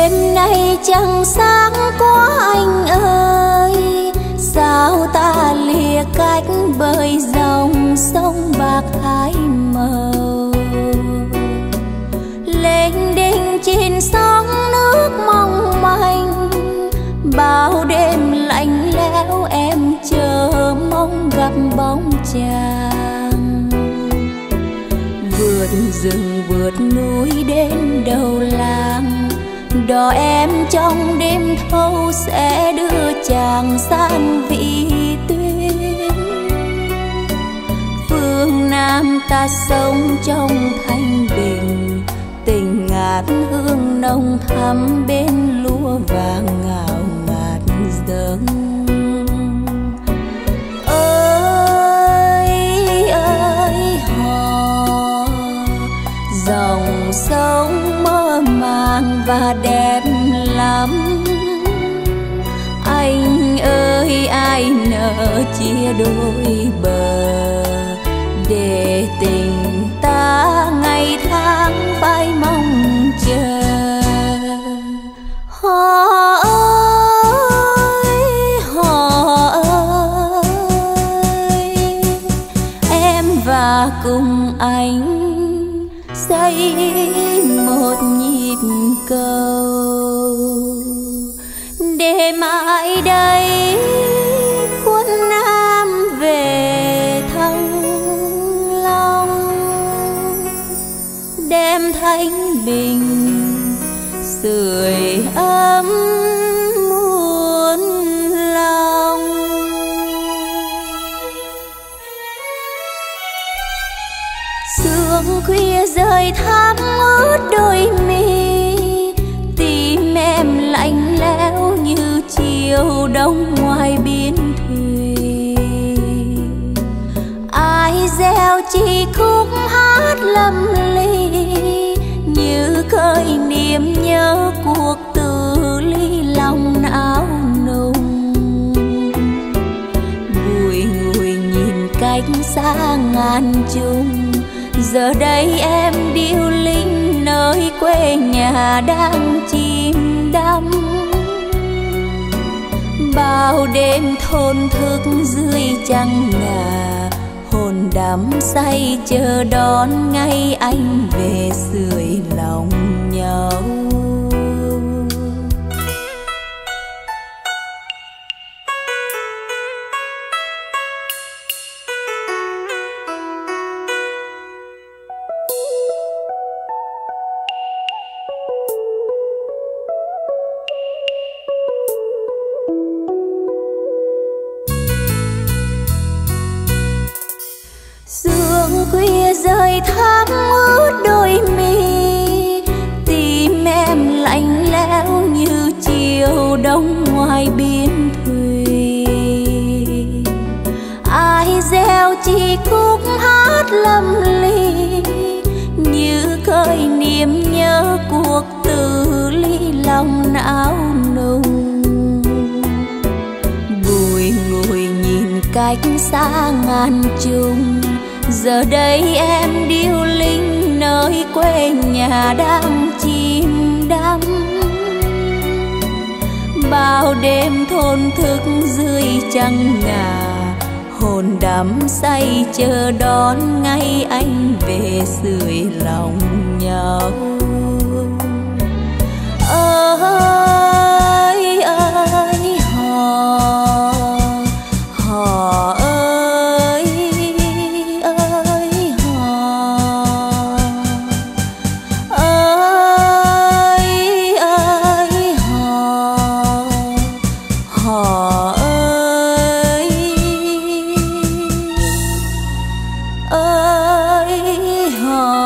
Đêm nay trăng sáng quá anh ơi, sao ta lìa cách bơi dòng sông bạc hai màu. Lênh đênh trên sóng nước mong manh, bao đêm lạnh lẽo em chờ mong gặp bóng chàng. Vượt rừng vượt núi đến đầu làng, đò em trong đêm thâu sẽ đưa chàng sang vị tuyến. Phương Nam ta sống trong thanh bình, tình ngát hương nồng thắm bên lúa vàng ngào ngạt dâng. Ơi ơi hò, dòng sông mơ màng và đẹp lắm. Anh ơi ai nỡ chia đôi bờ, để tình ta ngày tháng phải mong chờ. Hò ơi hò ơi, em và cùng anh xây một nhịp cầu, để mãi đây quân Nam về Thăng Long, đem thanh bình sưởi ấm muôn lòng. Sương khuya rơi thắm ướt đôi mi, tim em lạnh lẽo như chiều đông ngoài biển thùy. Ai gieo chi khúc hát lầm ly, như khơi niềm nhớ cuộc từ ly lòng não nùng. Bùi ngùi nhìn cách xa ngàn trùng, giờ đây em điêu linh nơi quê nhà đang chìm đắm. Bao đêm thôn thức dưới trăng ngà, hồn đắm say chờ đón ngày anh về sưởi lòng nhau. Khuya rơi thắm ướt đôi mi, tim em lạnh lẽo như chiều đông ngoài biển thùy. Ai gieo chi khúc hát lầm ly, như khơi niềm nhớ cuộc từ ly lòng não nùng. Bùi ngùi nhìn cách xa ngàn trùng, giờ đây em điêu linh nơi quê nhà đang chìm đắm. Bao đêm thôn thức dưới trăng ngà, hồn đắm say chờ đón ngày anh về sưởi lòng nhau. Ơi ơi hò hò ơi ơi hò, ơi ơi hò hò ơi ơi hò.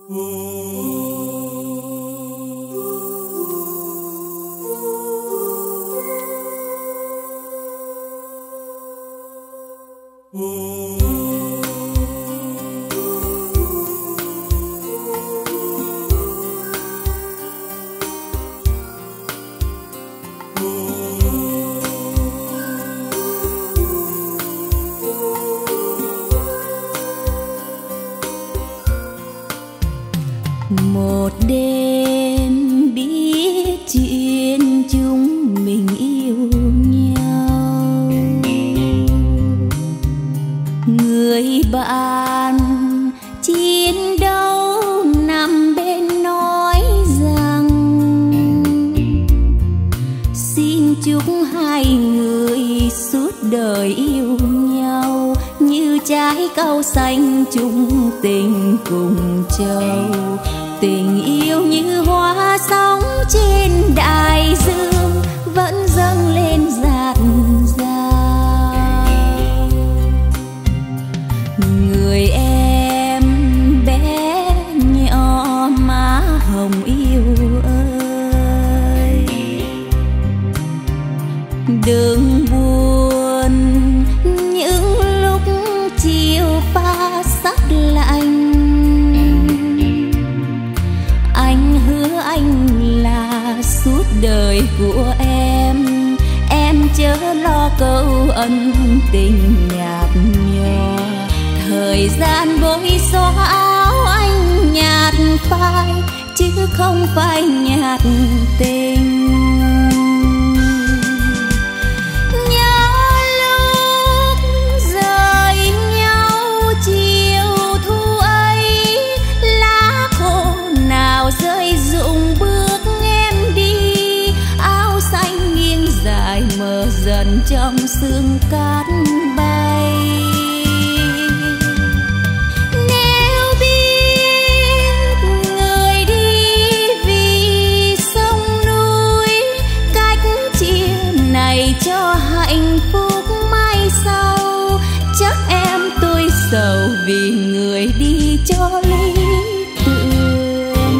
Một đêm biết chuyện chúng mình yêu nhau, người bạn chiến đấu nằm bên nói rằng xin chúc hai người suốt đời yêu nhau như trái cau xanh chung tình cùng châu. Tình yêu như hoa sóng trên đại dương vẫn dâng lên dạt dào. Người em bé nhỏ má hồng yêu ơi, đừng buồn những lúc chiều pha sắc lạnh. Anh hứa anh là suốt đời của em chớ lo câu ân tình nhạt nhòa. Thời gian bôi xóa áo anh nhạt phai chứ không phải nhạt tình. Nhớ lúc rời nhau chiều thu ấy, lá khô nào rơi rụng bước em đi. Áo xanh nghiêng dài mờ dần trong sương cát bay. Nếu biết người đi vì sông núi, cách chia này cho hạnh phúc mai sau, chắc em tôi sầu vì người đi cho lý tưởng.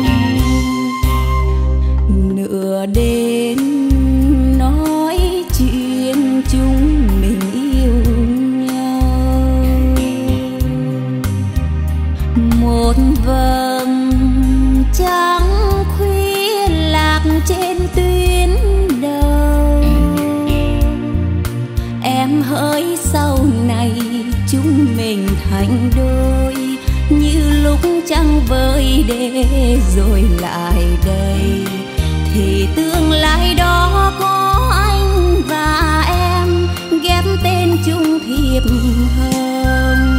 Nửa đêm nói chuyện chúng mình yêu nhau, một vầng trăng khuya lạc trên tuyến đầu. Em hỡi sau này chúng mình thành đôi như lúc trăng vơi để rồi lại đây, thì tương lai đó có anh và em ghép tên chung thiệp hồng.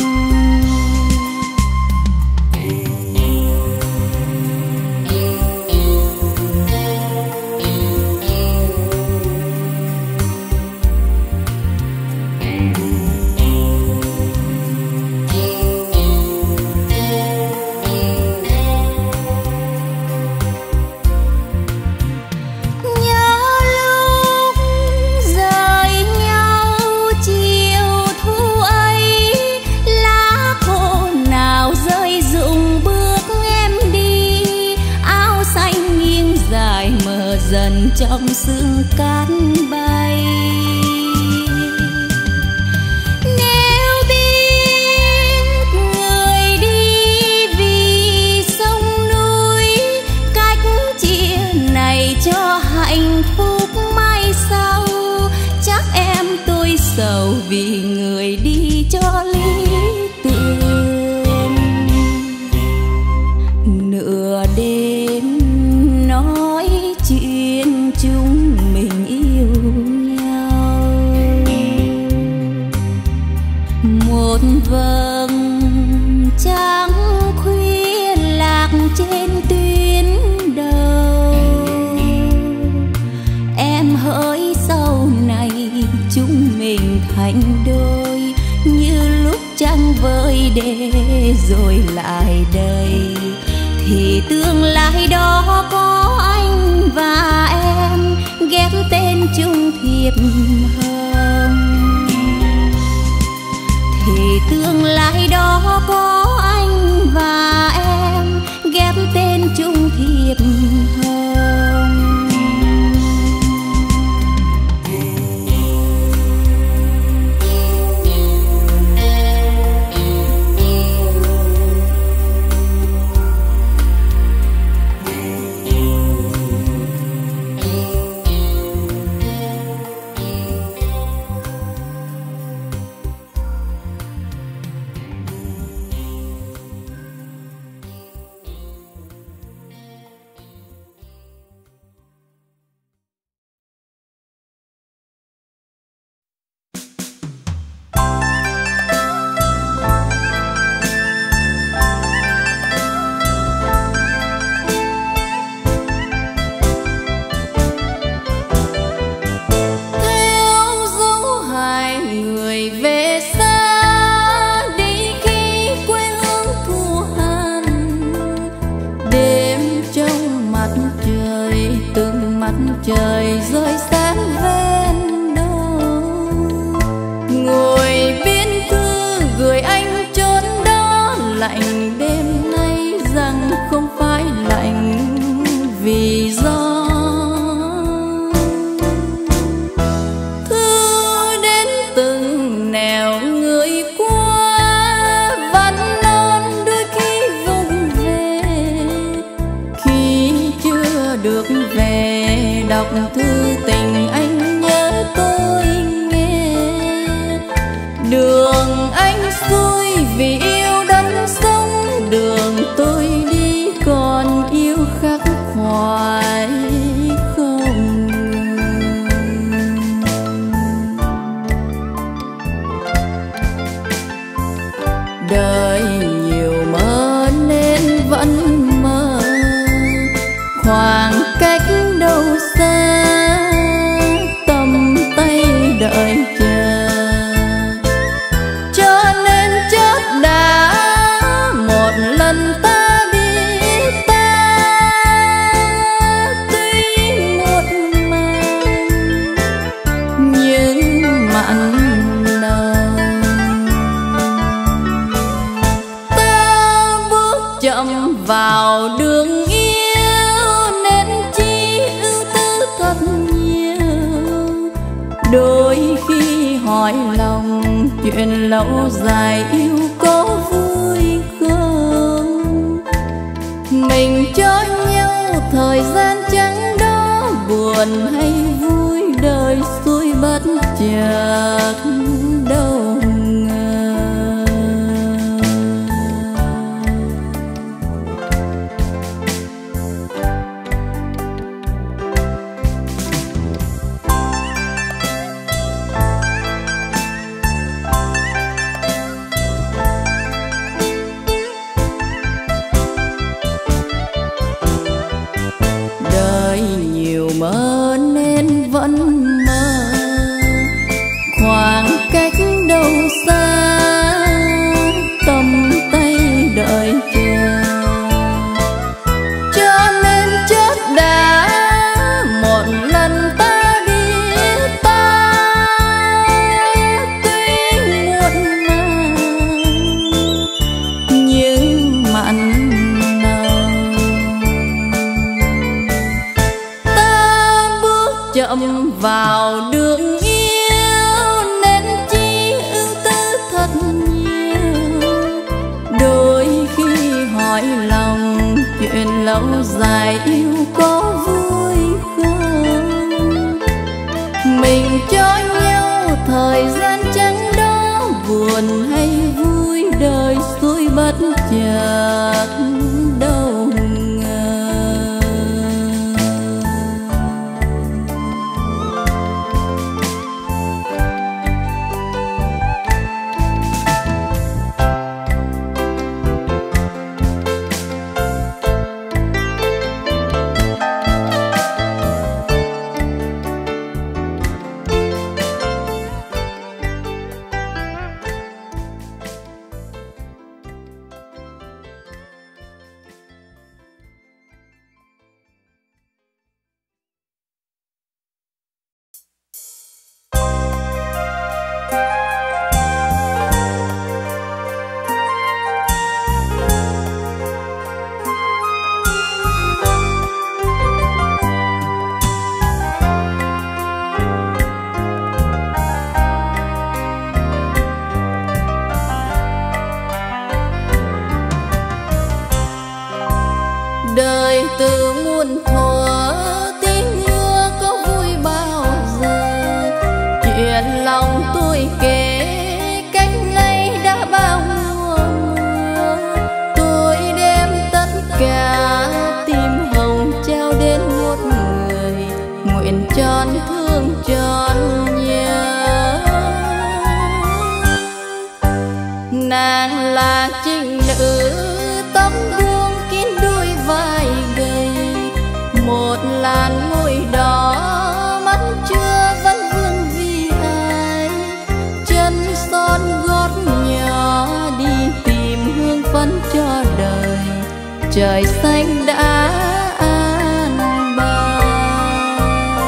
Dần trong sương cát bay. Nếu biết người đi vì sông núi, cách chia này cho hạnh phúc mai sau, chắc em tôi sầu vì người đi cho lý tưởng. Nửa đêm nói chuyện chúng mình yêu nhau, một vầng trăng khuya lạc trên tuyến đầu. Em hỡi sau này chúng mình thành đôi như lúc trăng vơi để rồi lại đây, thì tương lai đó có anh và em ghép tên chung thiệp hồng. Thì tương lai đó có anh và em trời rơi sáng ven đâu. Ngồi biên thư gửi anh chốn đó, lạnh đêm nay rằng không phải lạnh vì do đọc thư tình anh nhớ tôi nghe. Đường anh xuôi vì yêu đất sống, đường tôi đi còn yêu khắc khoải không ngừng. Đời nhiều mơ nên vẫn mơ, khoảng cách đâu xa tầm tay đợi chờ. Cho nên chót đã một lần ta biết ta tuy muộn màng nhưng mặn nồng. Ta bước chậm vào đường đôi khi hỏi lòng chuyện lâu dài yêu có vui không. Mình cho nhau thời gian chẳng đó, buồn hay vui đời xuôi bất chợt đâu ngờ. Mơ nên vẫn mơ, khoảng cách đâu xa tầm tay đợi chờ. Cho nên chót đã một lần ta biết ta tuy muộn màng nhưng mặn chậm vào đường yêu nên chi ưu tư thật nhiều. Đôi khi hỏi lòng chuyện lâu dài yêu có vui không. Mình cho nhau thời gian chẳng đó, buồn hay vui đời xuôi bất chợt đâu ngờ. Đời từ muôn thuở tiếng mưa có vui bao giờ. Chuyện lòng tôi kể cách nay đã bao mùa mưa. Tôi đem tất cả tim hồng trao đến một người, nguyện tròn thương tròn nhớ. Nàng là trinh nữ tấm gương kín đôi vai gầy, một làn môi đỏ mắt chưa vẫn vương vì ai. Chân son gót nhỏ đi tìm hương phấn cho đời, trời xanh đã an bài.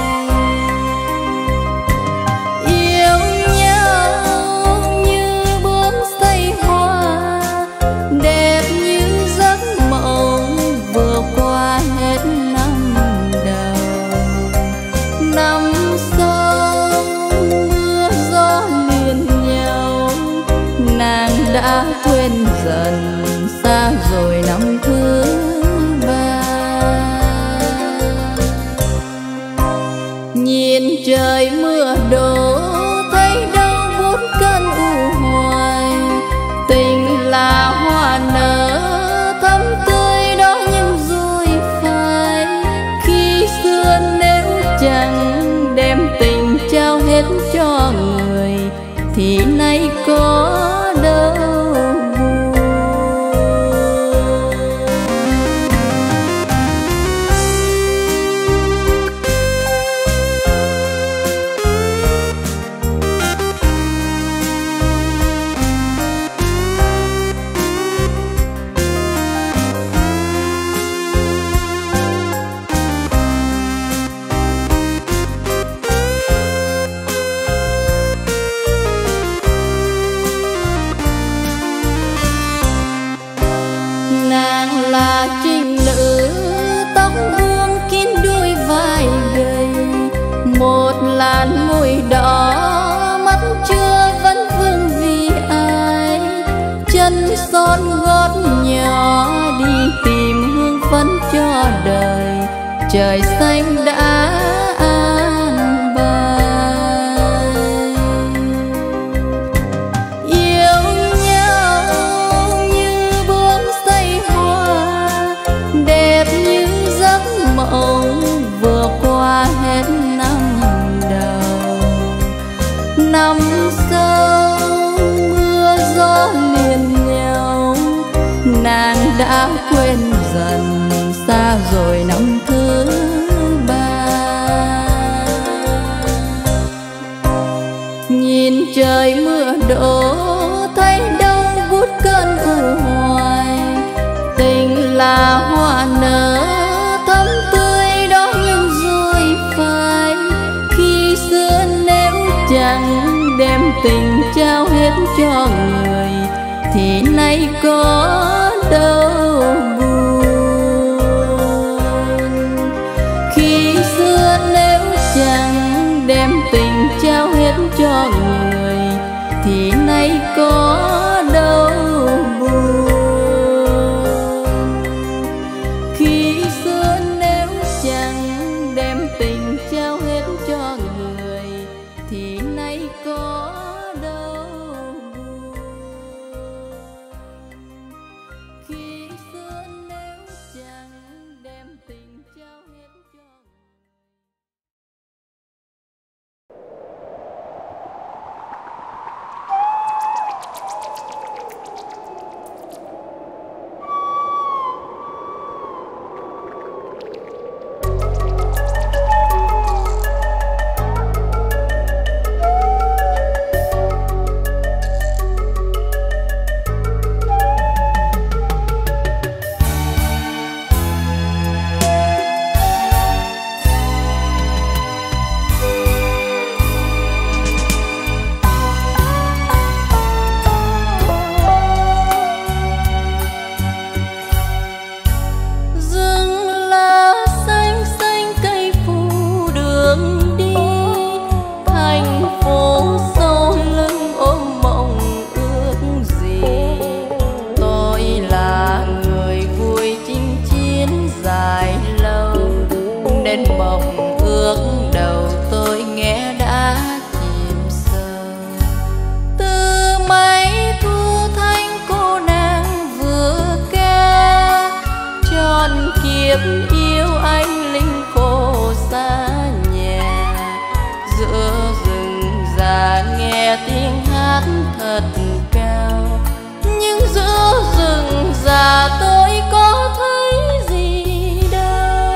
hoa nở thắm tươi đó nhưng rồi phai. Khi xưa nếu chẳng đem tình trao hết cho người thì nay có đâu trinh nữ tóc buông kín đôi vai gầy, một làn môi đỏ mắt chưa vẫn vương vì ai. Chân son gót nhỏ đi tìm hương phấn cho đời, trời xanh đã an bài. Yêu nhau như bướm xây hoa, đẹp như giấc mộng vừa qua hết năm đầu. Năm sau mưa gió liền nhau, nàng đã quên dần xa rồi năm thứ ba. Nhìn trời mưa đổ thấy đâu vút cơn u hoài. Tình là hoa nở thắm tươi đó nhưng rồi phai. Khi xưa nếu chẳng đem tình trao hết cho người thì nay có đâu buồn. Khi xưa nếu chẳng đem tình trao hết cho người thì nay có đâu buồn. Khi xưa nếu chẳng đem tình trao hết cho người thì nay có đâu buồn. Khi xưa nếu chẳng đem tình trao hết cho yêu anh linh khổ xa nhà. Giữa rừng già nghe tiếng hát thật cao, nhưng giữa rừng già tôi có thấy gì đâu.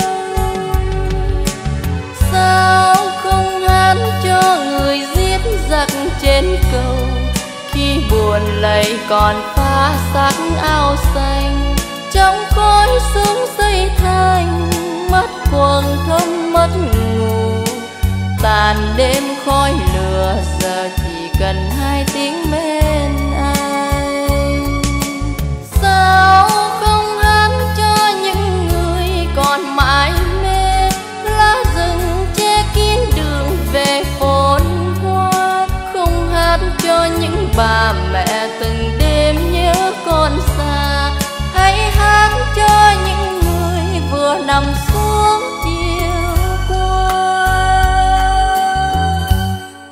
Sao không hát cho người giết giặc trên cầu, khi buồn lầy còn phá xác áo xanh. Trong khói sương xây thành mất quầng thâm mất ngủ, tàn đêm khói lửa giờ chỉ cần hai tiếng bên anh. Sao không hát cho những người còn mãi mê, lá rừng che kín đường về phồn hoa. Không hát cho những bà mẹ từng đêm nhớ con xa, hãy hát cho những người vừa nằm xuống chiều qua.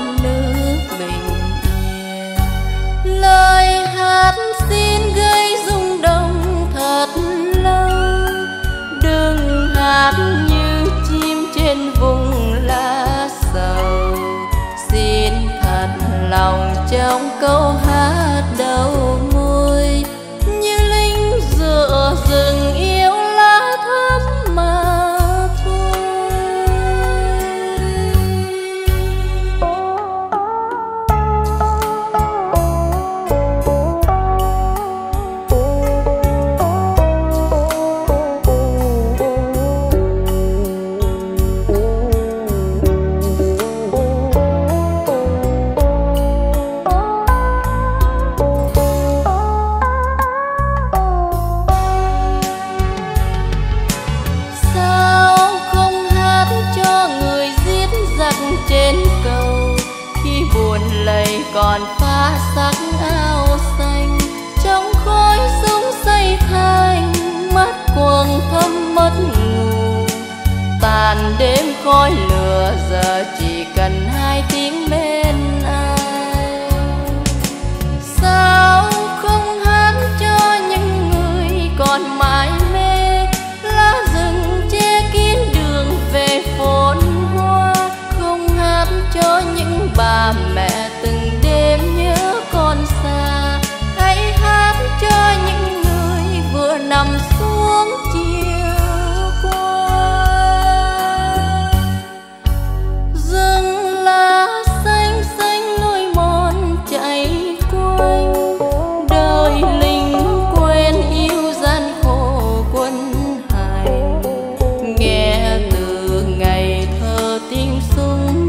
non nước bình yên. Lời hát xin gây rung động thật lâu, đừng hát như chim trên vùng lá sầu. Xin thật lòng trong câu hát đầu môi, như linh dựa rừng yêu lá thắm mà thôi. Trên cầu khi buồn lầy còn pha sắc áo xanh, trong khói súng say thanh mắt quầng thâm mất ngủ. Tàn đêm khói lửa giờ chỉ cần hai tiếng bên ai. Sao không hát cho những người còn mãi mê, lá rừng che kín đường về phồn hoa. Cho những bà mẹ từng đêm nhớ con xa, hãy hát cho những người vừa nằm xuống chiều qua. Rừng lá xanh xanh lối mòn chạy quanh, đời lính quên yêu gian khổ quân hành. Nghe từ ngày thơ tiếng súng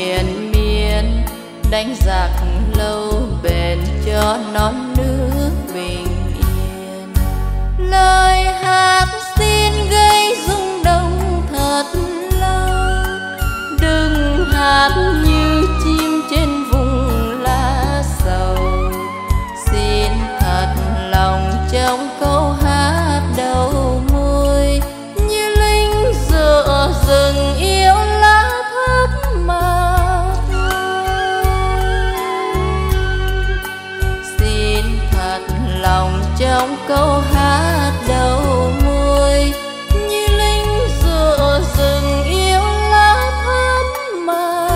đánh giặc lâu bền cho non nước bình yên. Lời hát xin gây rung động thật lâu, đừng hát như chim trên vùng lá sầu. Xin thật lòng trong câu hát đầu môi, như linh dựa rừng yêu lá thắm mà. Lòng trong câu hát đầu môi, như linh dựa rừng yêu lá thắm mà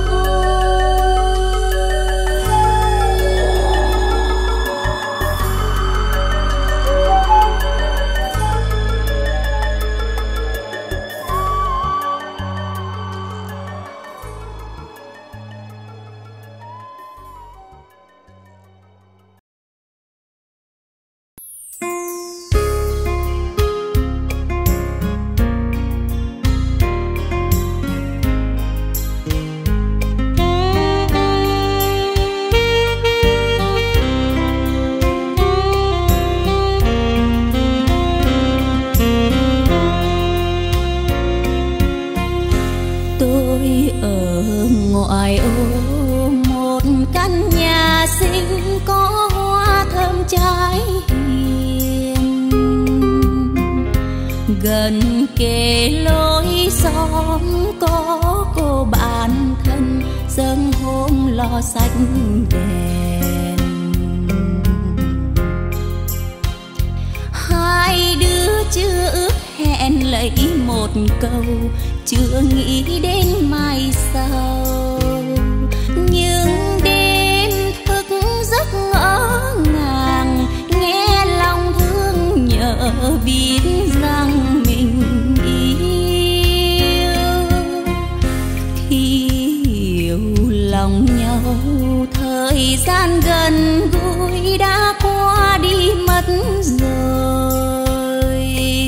ngoài ô một căn nhà xinh có hoa thơm trái hiền, gần kề lối xóm có cô bạn thân dâng hôm lo xanh đèn. Hai đứa chưa ước hẹn lấy một câu, chưa nghĩ đến mai sau. Nhưng đêm thức giấc ngỡ ngàng, nghe lòng thương nhớ biết rằng mình yêu. Khi hiểu lòng nhau thời gian gần gũi đã qua đi mất rồi.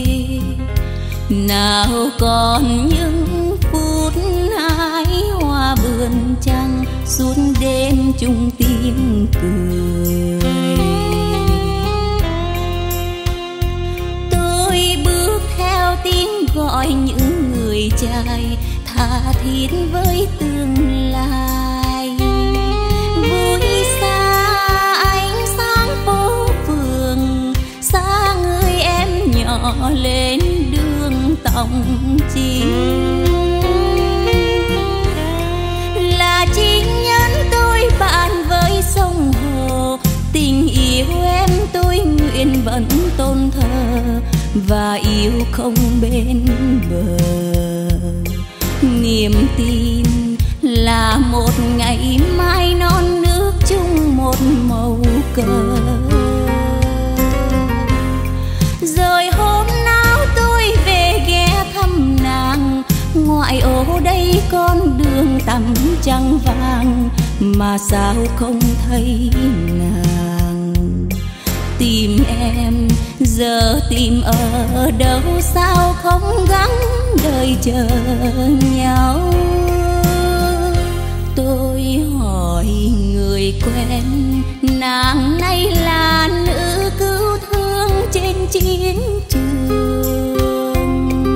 Nào còn những phút hái hoa vườn trăng suốt đêm chung tiếng cười. Tôi bước theo tiếng gọi những người trai tha thiết với tương lai. Vui xa ánh sáng phố phường, xa người em nhỏ lên đường tòng chim. Là chính và yêu không bên bờ. Niềm tin là một ngày mai non nước chung một màu cờ. Rồi hôm nào tôi về ghé thăm nàng, ngoại ô đây con đường tăm trăng vàng mà sao không thấy nàng. Tìm em giờ tìm ở đâu, sao không gắng đợi chờ nhau. Tôi hỏi người quen, nàng nay là nữ cứu thương trên chiến trường.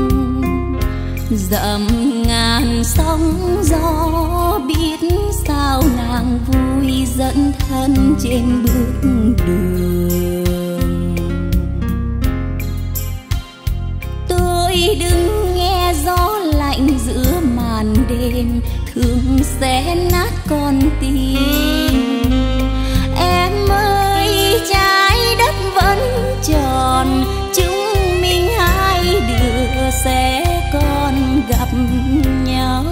Dặm ngàn sóng gió biết sao nàng vui dẫn thân trên bước đường. Tôi đứng nghe gió lạnh giữa màn đêm, thương xé nát con tim. Em ơi trái đất vẫn tròn, chúng mình hai đứa sẽ còn gặp nhau.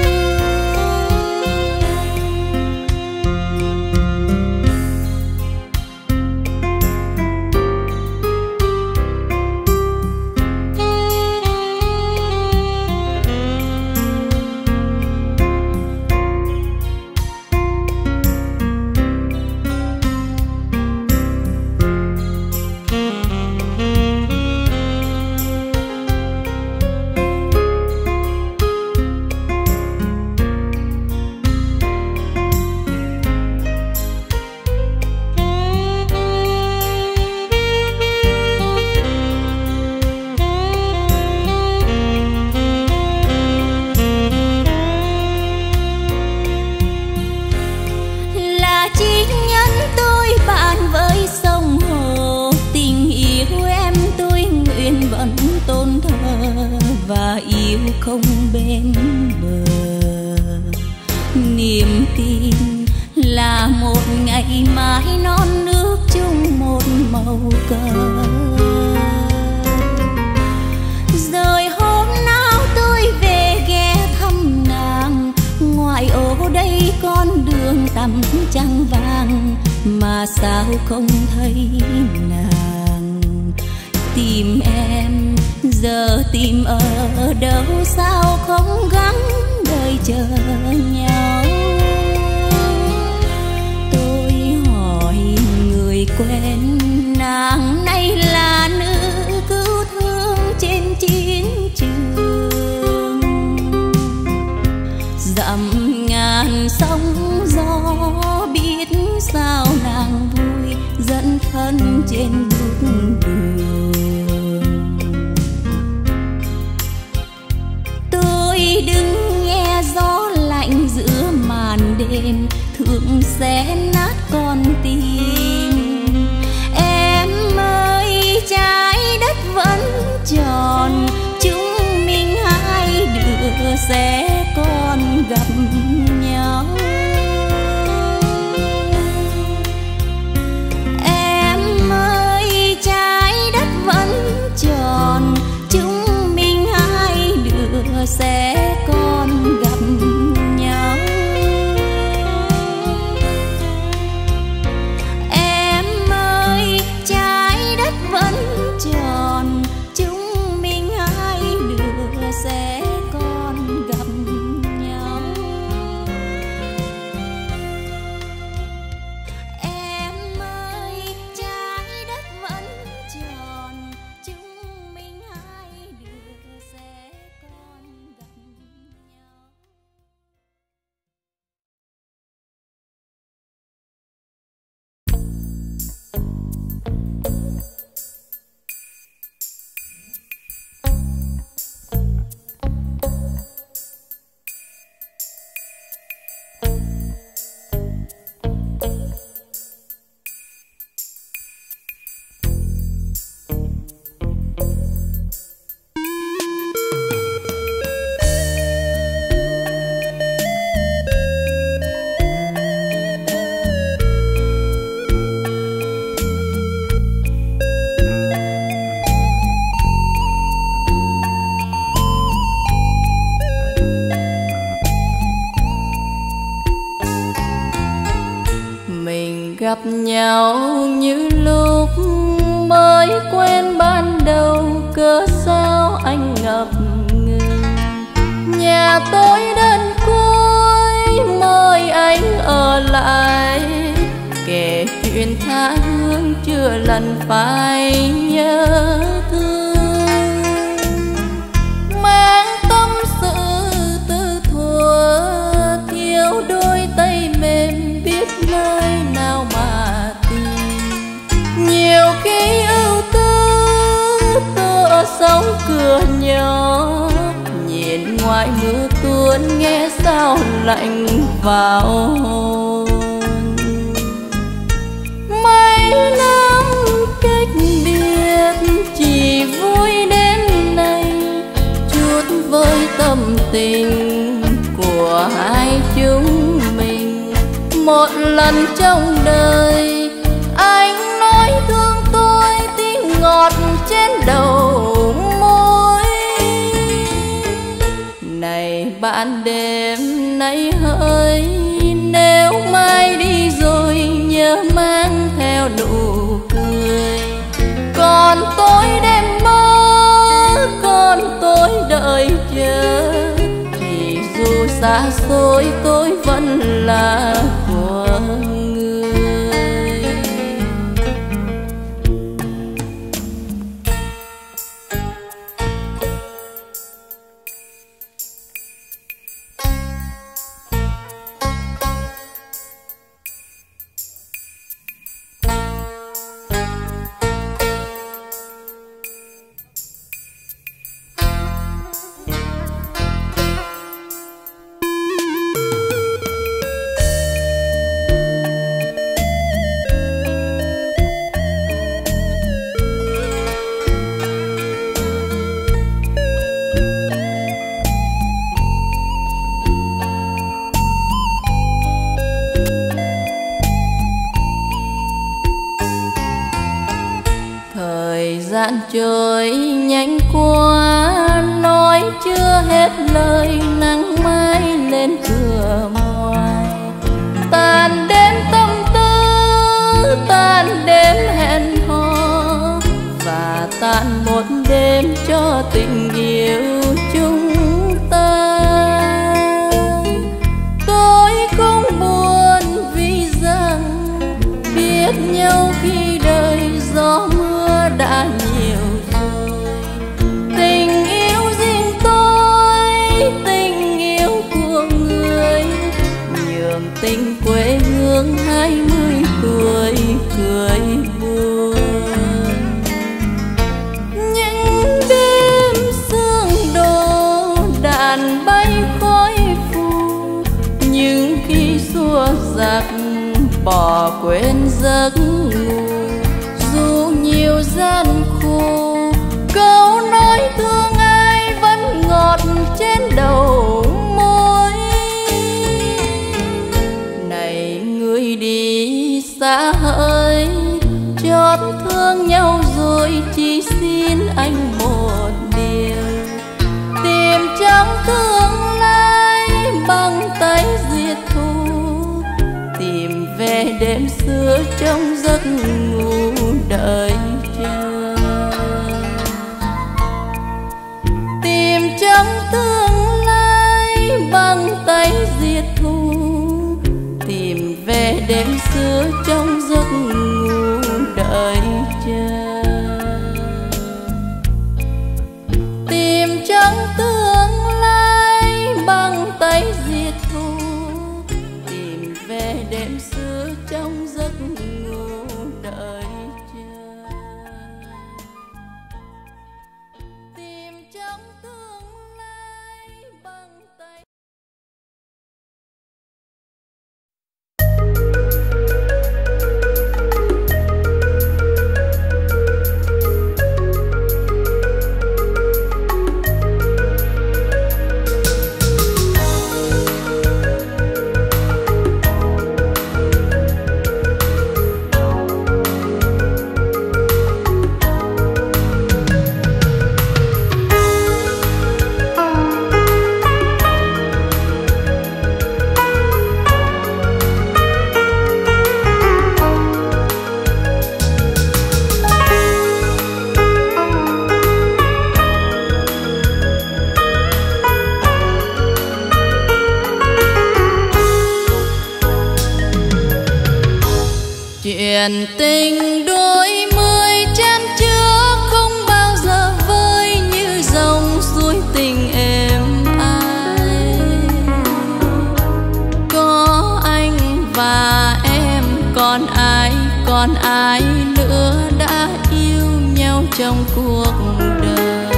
Và yêu không bên bờ. Niềm tin là một ngày mai non nước chung một màu cờ. Rồi hôm nào tôi về ghé thăm nàng, ngoại ô đây con đường tăm trăng vàng mà sao không thấy nàng. Tìm em giờ tìm ở đâu, sao không gắng đợi chờ nhau. Tôi hỏi người quen, nàng nay là nữ cứu thương trên chiến trường. Dặm ngàn sóng gió biết sao nàng vui dẫn thân trên bước đường. Tôi đứng nghe gió lạnh giữa màn đêm, thương xé nát con tim. Em ơi trái đất vẫn tròn, chúng mình hai đứa sẽ còn gặp nhau. Em ơi trái đất vẫn tròn, chúng mình hai đứa sẽ còn gặp nhau. Em ơi trái đất vẫn tròn, chúng mình hai đứa sẽ còn gặp nhau. gặp nhau như lúc mới quen ban đầu, cớ sao anh ngập ngừng. Nhà tôi đơn côi mời anh ở lại, kể chuyện tha hương chưa lần phải nhớ thương. Mang tâm sự từ thuở, thiếu đôi tay mềm biết nơi nào mà tìm. Nhiều khi ưu tư tựa sống cửa nhỏ, nhìn ngoài mưa tuôn nghe sao lạnh vào hồn. Mấy năm cách biệt chỉ vui đến nay, chút với tâm tình của hai chúng mình. Một lần trong đời anh nói thương tôi, tiếng ngọt trên đầu môi. Này bạn đêm nay hỡi, nếu mai đi rồi nhớ mang theo nụ cười. Còn tôi đêm mơ, còn tôi đợi chờ, thì dù xa xôi tôi vẫn là của người. Trôi nhanh qua nói chưa hết lời, nắng mai lên cửa ngoài. Tàn đêm tâm tư, tàn đêm hẹn hò, và tàn một đêm cho tình yêu chúng ta. Tôi cũng buồn vì rằng biết nhau khi đời gió mưa đã nhiều rồi. Tình yêu riêng tôi, tình yêu của người, nhường tình quê hương 20 tuổi cười buồn. Những đêm sương đổ đàn bay khói phù, nhưng khi xua giặc bỏ quên giấc ngủ. Dù nhiều gian khổ, câu nói thương ai vẫn ngọt trên đầu môi. Này người đi xa hỡi, chót thương nhau rồi chỉ xin anh một điều. Tìm trong tương lai bằng tay diệt thù, tìm về đêm xưa trong giấc ngủ đợi chờ. Tìm trong tương lai bằng tay diệt thù, tìm về đêm xưa trong giấc ngủ đợi chờ. Tìm trong tương lai bằng tay diệt thù, tìm về đêm xưa trong giấc ngủ đợi chờ. Tìm trong tương lai bằng tay. Chuyện tình đôi mươi chan chứa không bao giờ vơi như dòng suối tình êm ái. Có anh và em, còn ai nữa đã yêu nhau trong cuộc đời.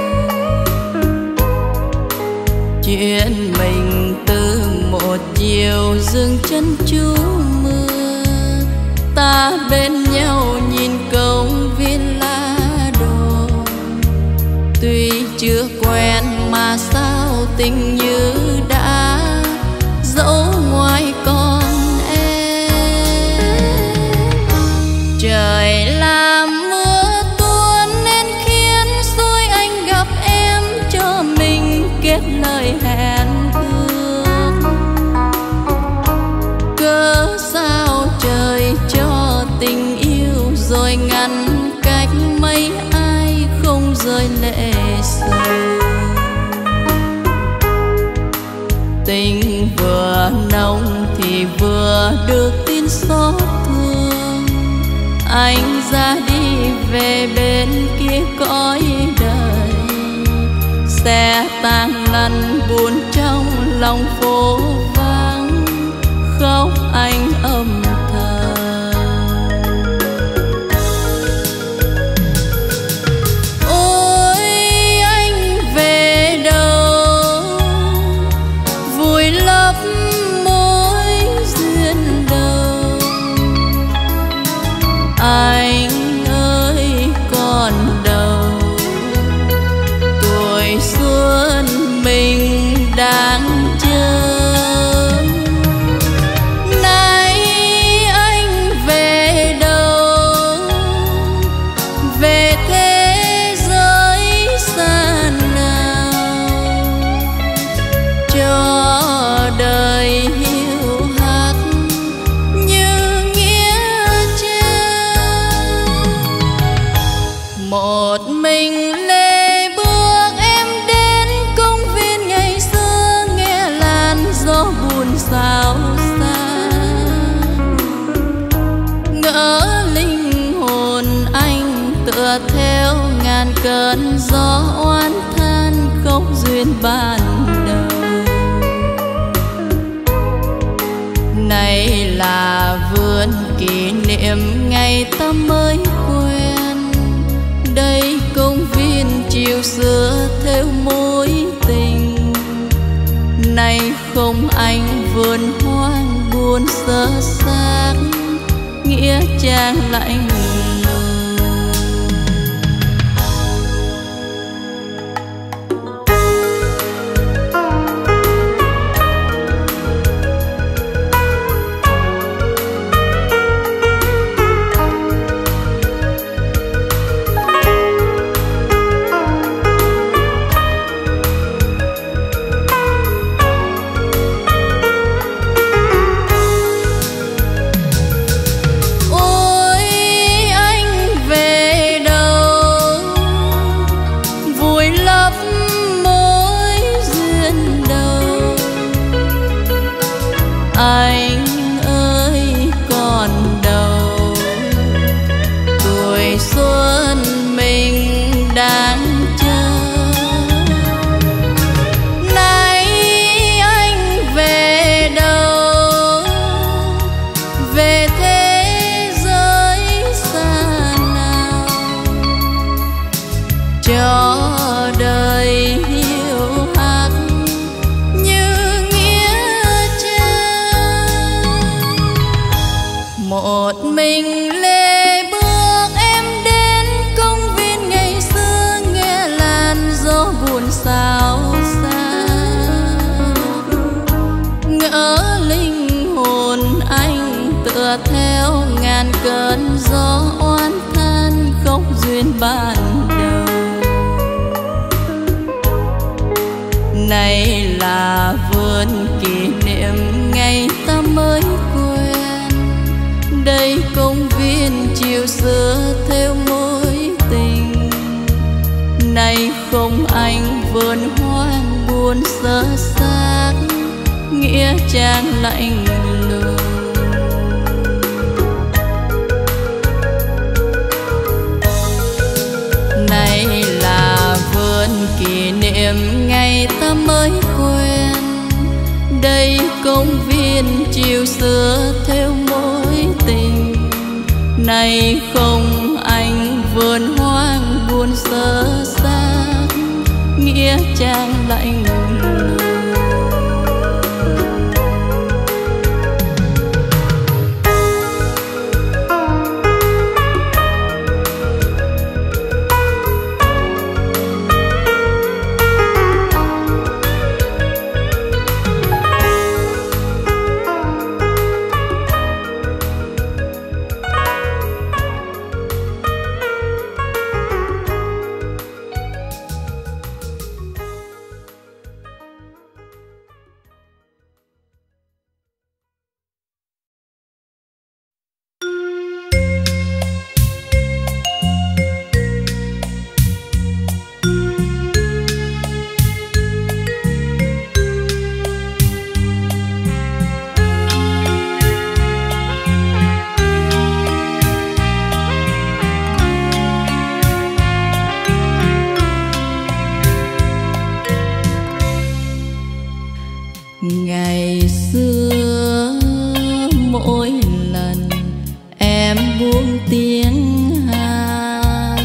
Chuyện mình từ một chiều dừng chân trú mưa, ta bên nhau nhìn công viên lá đổ. Tuy chưa quen mà sao tình như đã dẫu ngoài con em. Trời làm mưa tuôn nên khiến xuôi anh gặp em, cho mình kết lời hẹn ước. Cớ sao trời cho tình yêu rồi ngăn cách mấy ai không rơi lệ rơi. Tình vừa nồng thì vừa được tin xót thương. Anh ra đi về bên kia cõi đời, xe tang lăn buồn trong lòng phố vắng, khóc anh âm thầm. Ôi anh về đâu, vùi lấp mối duyên đầu. Anh ơi còn đâu, tuổi xuân mình đang chờ. Nay anh về đâu, về thế giới xa nào, cho đời hiu hắt như nghĩa trang. Một mình lê bước em đến công viên ngày xưa, nghe làn gió buồn xao xạc. Ngỡ linh hồn anh tựa theo ngàn cơn gió oán than không duyên ban đầu. Này là vườn kỷ niệm ngày ta mới quen, đây công viên chiều xưa theo mối tình. Nay không anh vườn hoang buồn sơ xác, nghĩa trang lạnh lùng. Anh ơi còn đâu, tuổi xuân mình đang chờ. Nay anh về đâu, về thế giới xa nào, cho đời hiu hắt như nghĩa trang. Một mình lê bước em đến công viên ngày xưa, nghe làn gió buồn xao xạc. Ngỡ linh hồn anh tựa theo ngàn cơn gió oán than không duyên ban đầu. Này là vườn kỷ niệm ngày ta mới quen, đây công viên chiều xưa theo mối tình. Nay không anh vườn hoang buồn sơ xác, nghĩa trang lạnh lùng. Nay không anh vườn hoang buồn sơ xác, nghĩa trang lạnh lùng. Ngày xưa mỗi lần em buông tiếng hát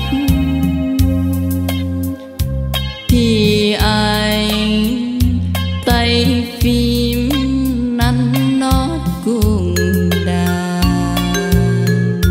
thì anh tay phím nắn nót cùng đàn,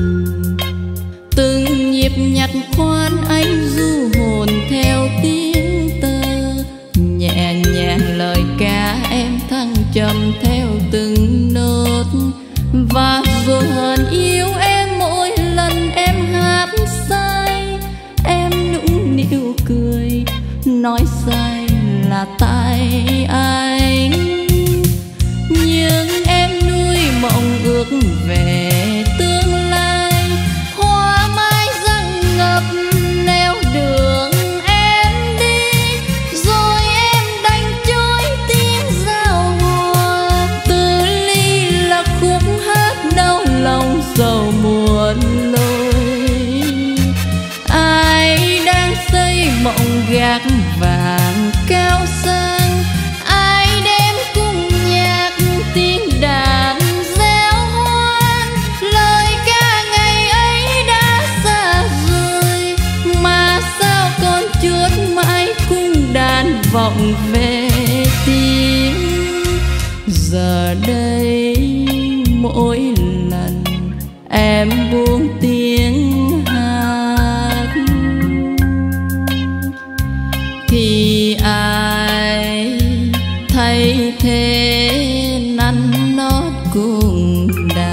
từng nhịp nhặt khoan anh du hồn theo tiếng tơ, nhẹ nhàng lời ca em thăng trầm theo từng nốt, và rồi hờn yêu em mỗi lần em hát sai. Em nũng nịu cười nói sai là tại anh, nhưng em nuôi mộng ước về tương lai. Hoa mai răng ngập nẻo đường em đi, rồi em đánh trôi tiếng giao hòa. Từ ly là khúc hát đau lòng sầu muôn lối. Ai đang xây mộng gác vàng cao sang, ai đem cung nhạc tiếng đàn réo hoan. Lời ca ngày ấy đã xa rồi, mà sao còn chuốt mãi cung đàn vọng về tim. Giờ đây mỗi lần em buông tiếng hát thì ai thay thế nắn nót cùng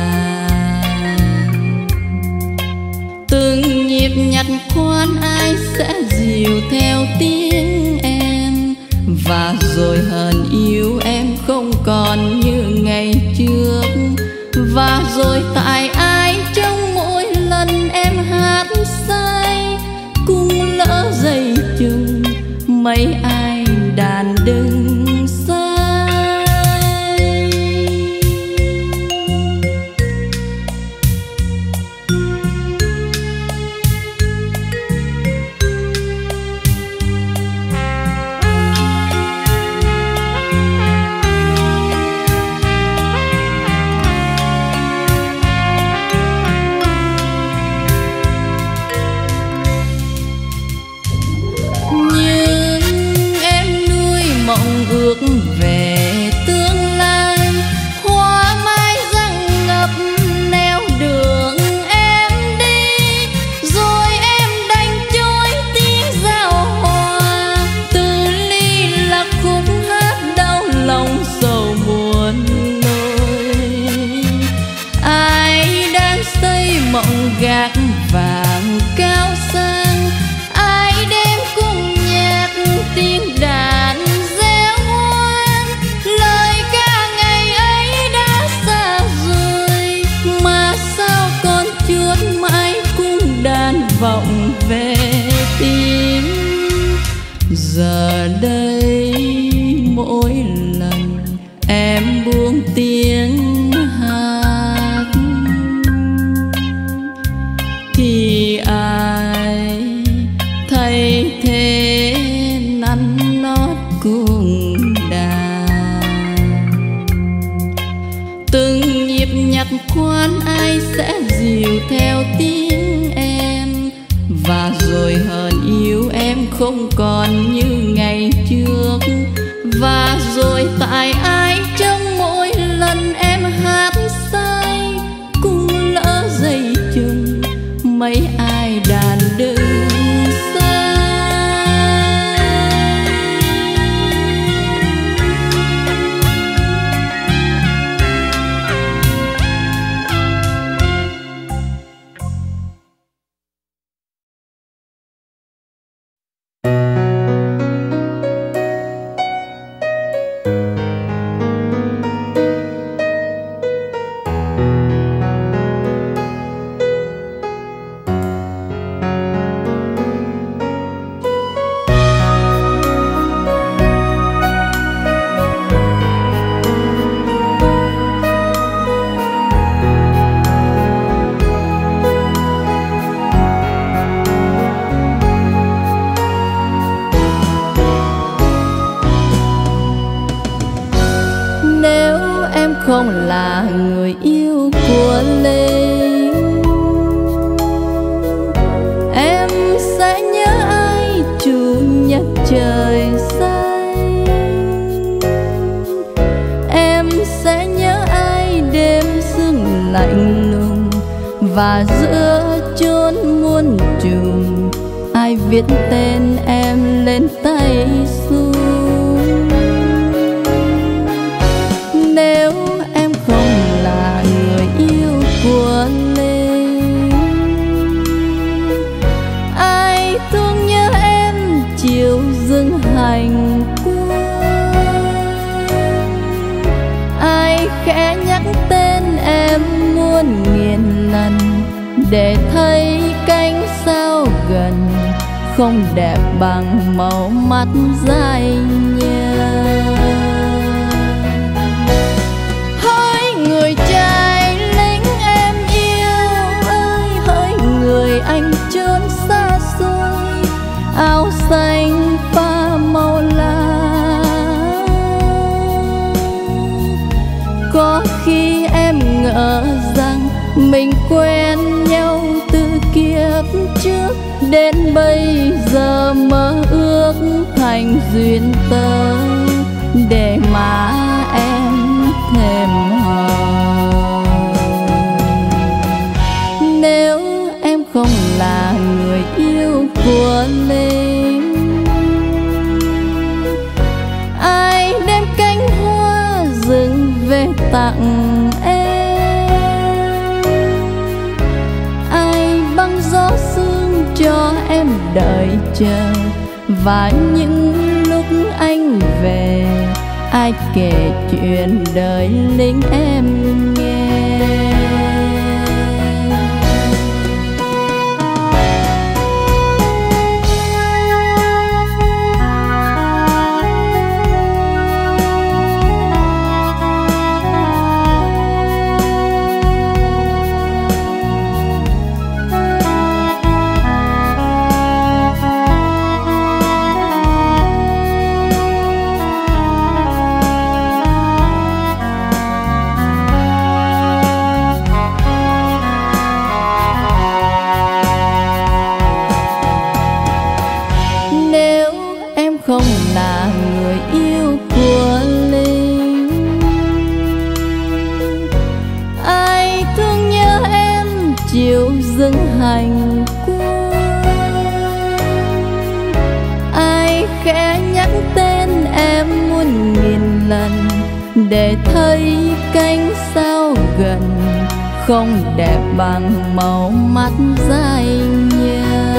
đàn, từng nhịp nhặt khoan ai sẽ dìu theo tiếng em, và rồi hờn yêu em không còn như ngày trước. Và rồi tại ai trong mỗi lần em hát sai, cung lỡ dây chung mấy ai đàn đứng sai. Ước về tương lai, hoa mai răng ngập nẻo đường em đi, rồi em đánh trôi tiếng giao hòa. Từ ly là khúc hát đau lòng sầu muôn lối. Ai đang xây mộng gác vàng cao sang, ai đem cung nhạc tiếng đàn réo hoan. Lời ca ngày ấy đã xa rồi, mà sao còn chuốt mãi cung đàn vọng về tim. Giờ đây mỗi lần em buông tiếng hát thì ai thay thế nắn nót cùng đàn, từng nhịp nhặt khoan ai sẽ dìu theo tiếng em, và rồi hờn yêu em không còn như ngày trước. Và rồi tại ai trong mỗi lần em hát say, cũng lỡ dây chừng mấy ai đàn đơn xa. Không là người yêu của Linh, em sẽ nhớ ai chủ nhật trời xanh. Em sẽ nhớ ai đêm sương lạnh lùng, và giữa chốn muôn trùng ai viết tên em lên tay xuống. Nếu em không là người yêu của Linh, ai thương nhớ em chiều dừng hành quân, ai khẽ nhắc tên em muôn nghìn lần, để thấy cánh sao gần không đẹp bằng màu mắt dại nhờ. Người trai lính em yêu ơi, hỡi người anh trốn xa xôi, áo xanh pha màu lá. Có khi em ngỡ rằng mình quen nhau từ kiếp trước, đến bây giờ mơ ước thành duyên tơ, để mà em thèm hò. Nếu em không là người yêu của Linh, ai đem cánh hoa rừng về tặng em, ai băng gió sương cho em đợi chờ. Và những lúc anh về, ai kể chuyện đời lính em nghe. Không là người yêu của Linh, ai thương nhớ em chiều dừng hành quân, ai khẽ nhắc tên em muôn nghìn lần, để thấy cánh sao gần không đẹp bằng màu mắt dại nhờ.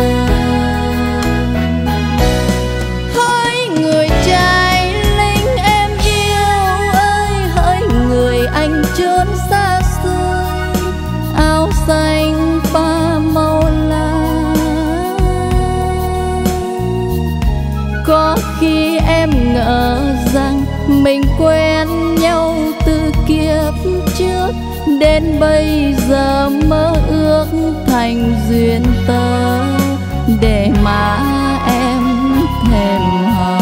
Anh trốn xa xôi, áo xanh pha màu lá. Có khi em ngỡ rằng mình quen nhau từ kiếp trước, đến bây giờ mơ ước thành duyên tơ, để mà em thèm hò.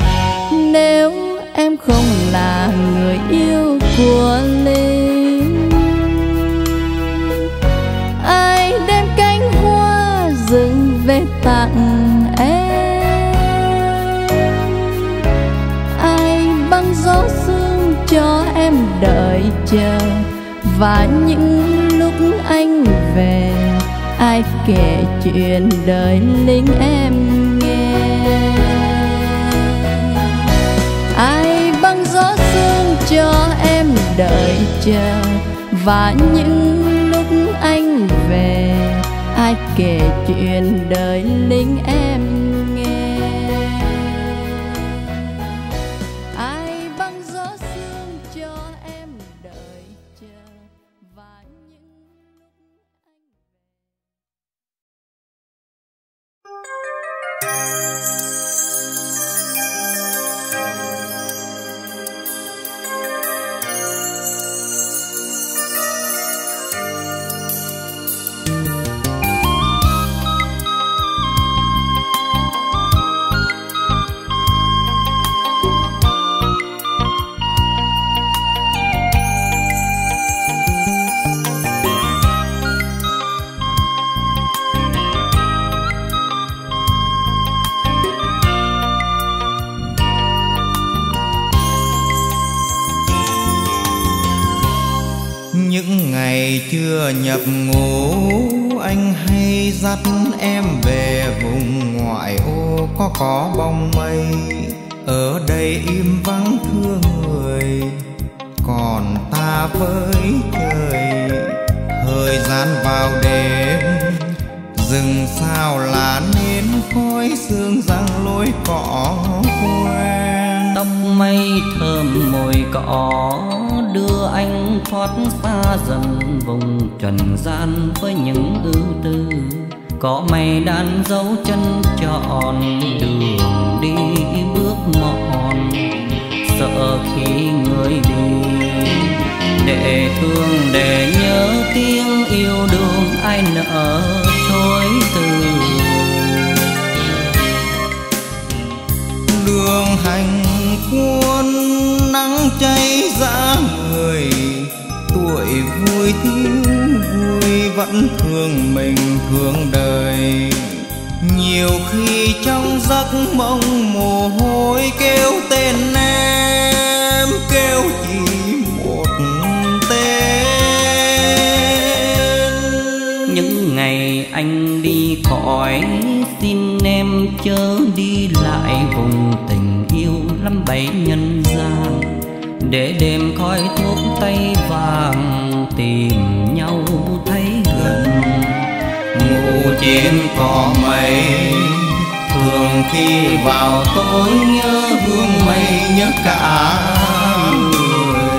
Nếu em không là người yêu của Linh, đợi chờ. Và những lúc anh về, ai kể chuyện đời lính em nghe? Ai băng gió sương cho em đợi chờ. Và những lúc anh về, ai kể chuyện đời lính em nghe? Ai băng gió sương cho em đợi chờ. Và những những ngày chưa nhập ngũ, anh hay dắt em về vùng ngoại ô có bóng mây. Ở đây im vắng thương người, còn ta với trời. Thời gian vào đêm, rừng sao lá nến khói sương răng lối cỏ quen. Tóc mây thơm mùi cỏ đưa anh thoát xa dần vùng trần gian với những ưu tư. Có mây đan dấu chân trọn đường đi bước mòn, sợ khi người đi để thương để nhớ tiếng yêu đương ai nỡ chối từ. Đường hành quân nắng cháy giá người, tuổi vui thiếu vui vẫn thương mình thương đời. Nhiều khi trong giấc mộng mồ hôi kêu tên em, kêu chỉ một tên. Những ngày anh đi khỏi, xin em chớ đi lại vùng tình yêu lắm bấy nhân gian. Để đêm khói thuốc tay vàng tìm nhau thấy gần. Ngủ trên cỏ mây, thường khi vào tối nhớ hương mây nhớ cả người.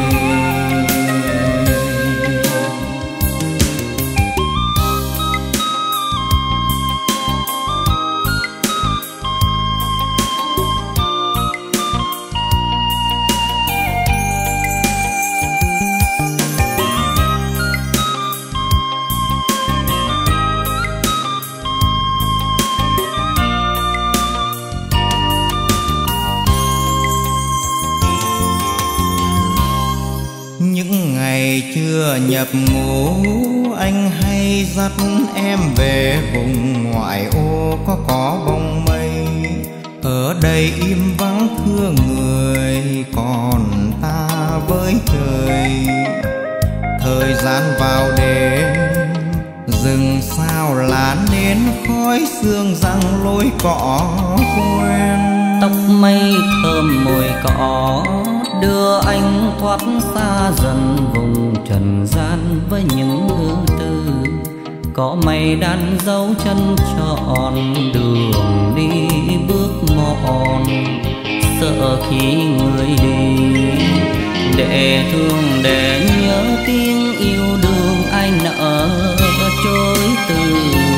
Chưa nhập ngũ, anh hay dắt em về vùng ngoại ô có bóng mây. Ở đây im vắng thương người, còn ta với trời. Thời gian vào đêm, rừng sao lá nến khói sương răng lối cỏ quen. Tóc mây thơm mùi cỏ đưa anh thoát xa dần vùng trần gian với những ưu tư. Có mây đan dấu chân trọn đường đi bước mòn, sợ khi người đi để thương để nhớ tiếng yêu đương ai nỡ chối từ.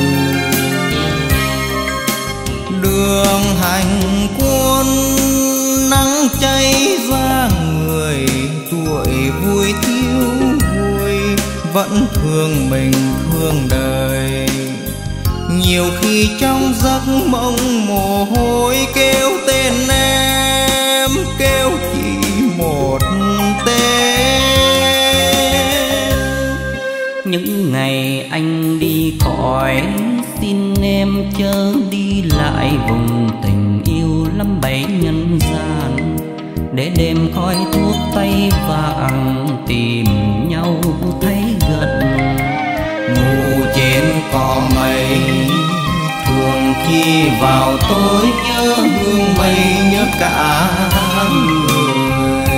Đường hành quân nắng cháy ra người, tuổi vui thiếu vui vẫn thương mình thương đời. Nhiều khi trong giấc mộng mồ hôi kêu tên em, kêu chỉ một tên. Những ngày anh đi khỏi, xin em chớ đi lại vùng tình yêu lắm bấy nhân gian. để đêm khói thuốc tay vàng tìm nhau thấy gần. Ngủ trên cỏ mây thường khi vào tối nhớ hương mây nhớ cả người.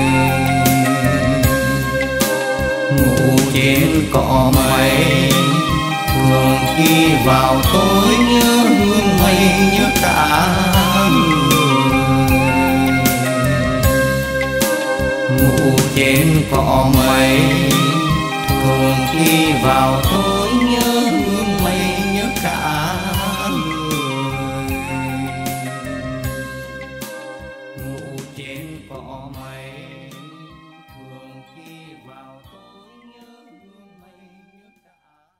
Ngủ trên cỏ mây thường khi vào tối nhớ hương mây nhớ cả người. Ngủ trên cỏ mây thường khi vào tối nhớ hương mây nhớ cả người. Ngủ trên cỏ mây thường khi vào tối nhớ hương mây nhớ cả.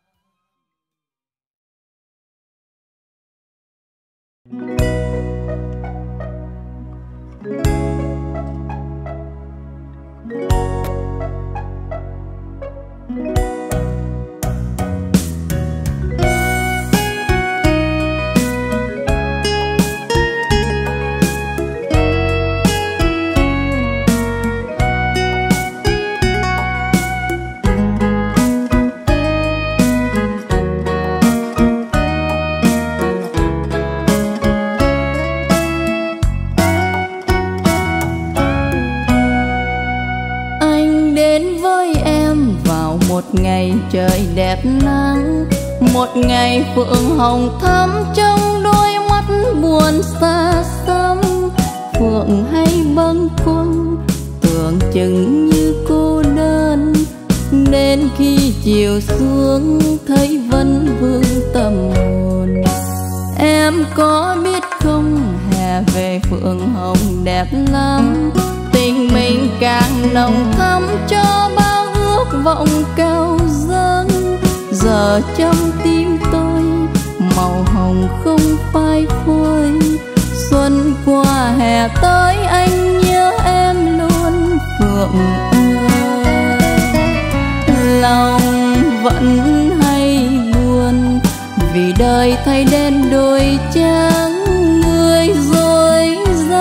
Ngày trời đẹp nắng, một ngày phượng hồng thắm trong đôi mắt buồn xa xăm. Phượng hay bâng khuâng tưởng chừng như cô đơn, đến khi chiều xuống thấy vẫn vương tâm hồn. Em có biết không, hè về phượng hồng đẹp lắm, tình mình càng nồng thắm cho bao ước vọng cao dâng. Giờ trong tim tôi màu hồng không phai phôi, xuân qua hè tới anh nhớ em luôn Phượng ơi. Lòng vẫn hay buồn vì đời thay đen đôi trắng, người dối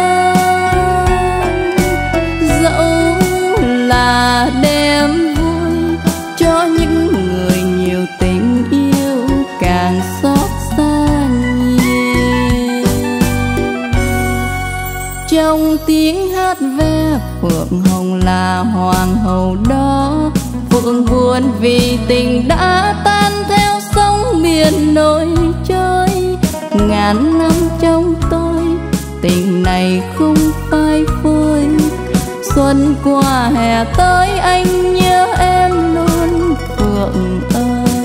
gian. Dẫu là đêm vui cho những người nhiều tình yêu, càng xót xa nhiều. Trong tiếng hát ve phượng hồng là hoàng hậu đó, phượng buồn vì tình đã tan theo sóng biển nổi trôi. Ngàn năm trong tôi tình này không phai phôi, xuân qua hè tới anh nhớ em luôn Phượng ơi.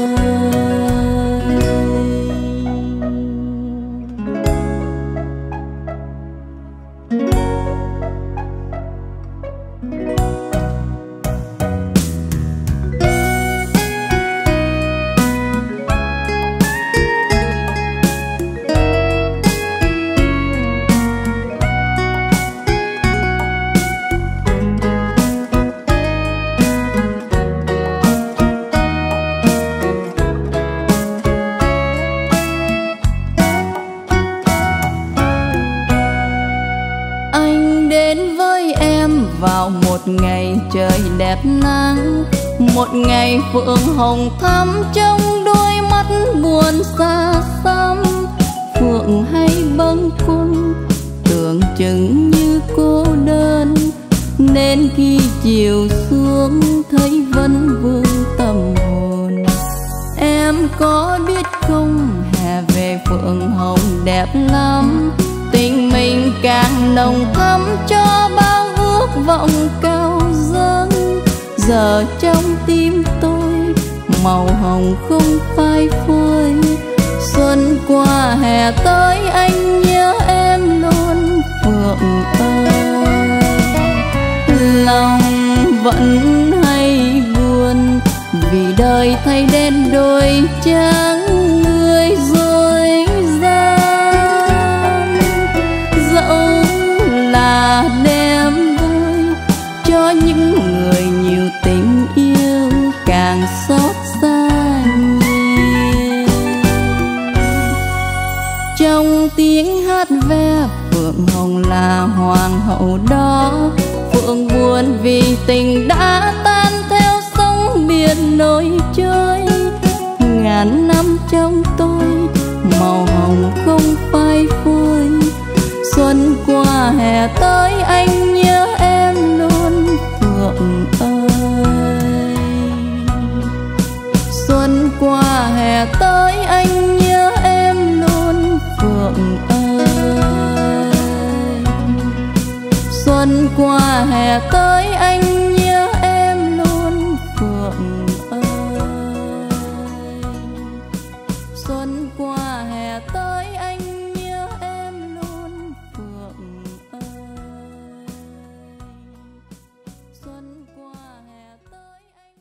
Vào một ngày trời đẹp nắng, một ngày phượng hồng thắm trong đôi mắt buồn xa xăm. Phượng hay bâng khuâng tưởng chừng như cô đơn, nên khi chiều xuống thấy vẫn vương tâm hồn. Em có biết không, hè về phượng hồng đẹp lắm, tình mình càng nồng thắm cho bao ước vọng cao dâng. Giờ trong tim tôi màu hồng không phai phôi, xuân qua hè tới anh nhớ em luôn Phượng ơi. Lòng vẫn hay buồn vì đời thay đen đôi trắng, người dối gian. Dẫu là đêm vui cho những người nhiều tình yêu, càng xót xa nhiều. Trong tiếng hát ve phượng hồng là hoàng hậu đó, phượng buồn vì tình đã tan theo sóng biển nổi trôi. Ngàn năm trong tôi màu hồng không phai phôi. Xuân qua hè tới anh nhớ em luôn Phượng ơi. Xuân qua hè tới anh nhớ em luôn Phượng ơi. Xuân qua hè tới anh nhớ em luôn Phượng ơi. Xuân qua hè tới anh nhớ em luôn Phượng ơi. Xuân qua hè tới anh.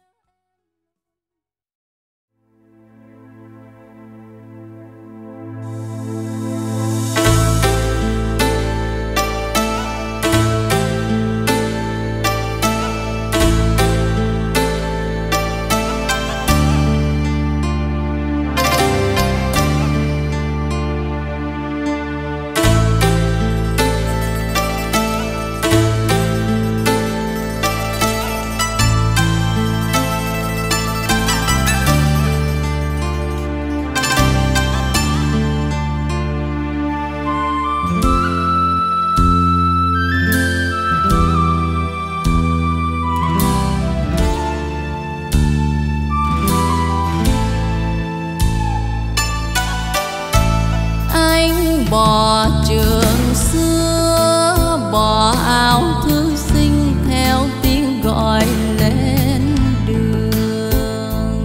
Bỏ trường xưa, bỏ áo thư sinh theo tiếng gọi lên đường.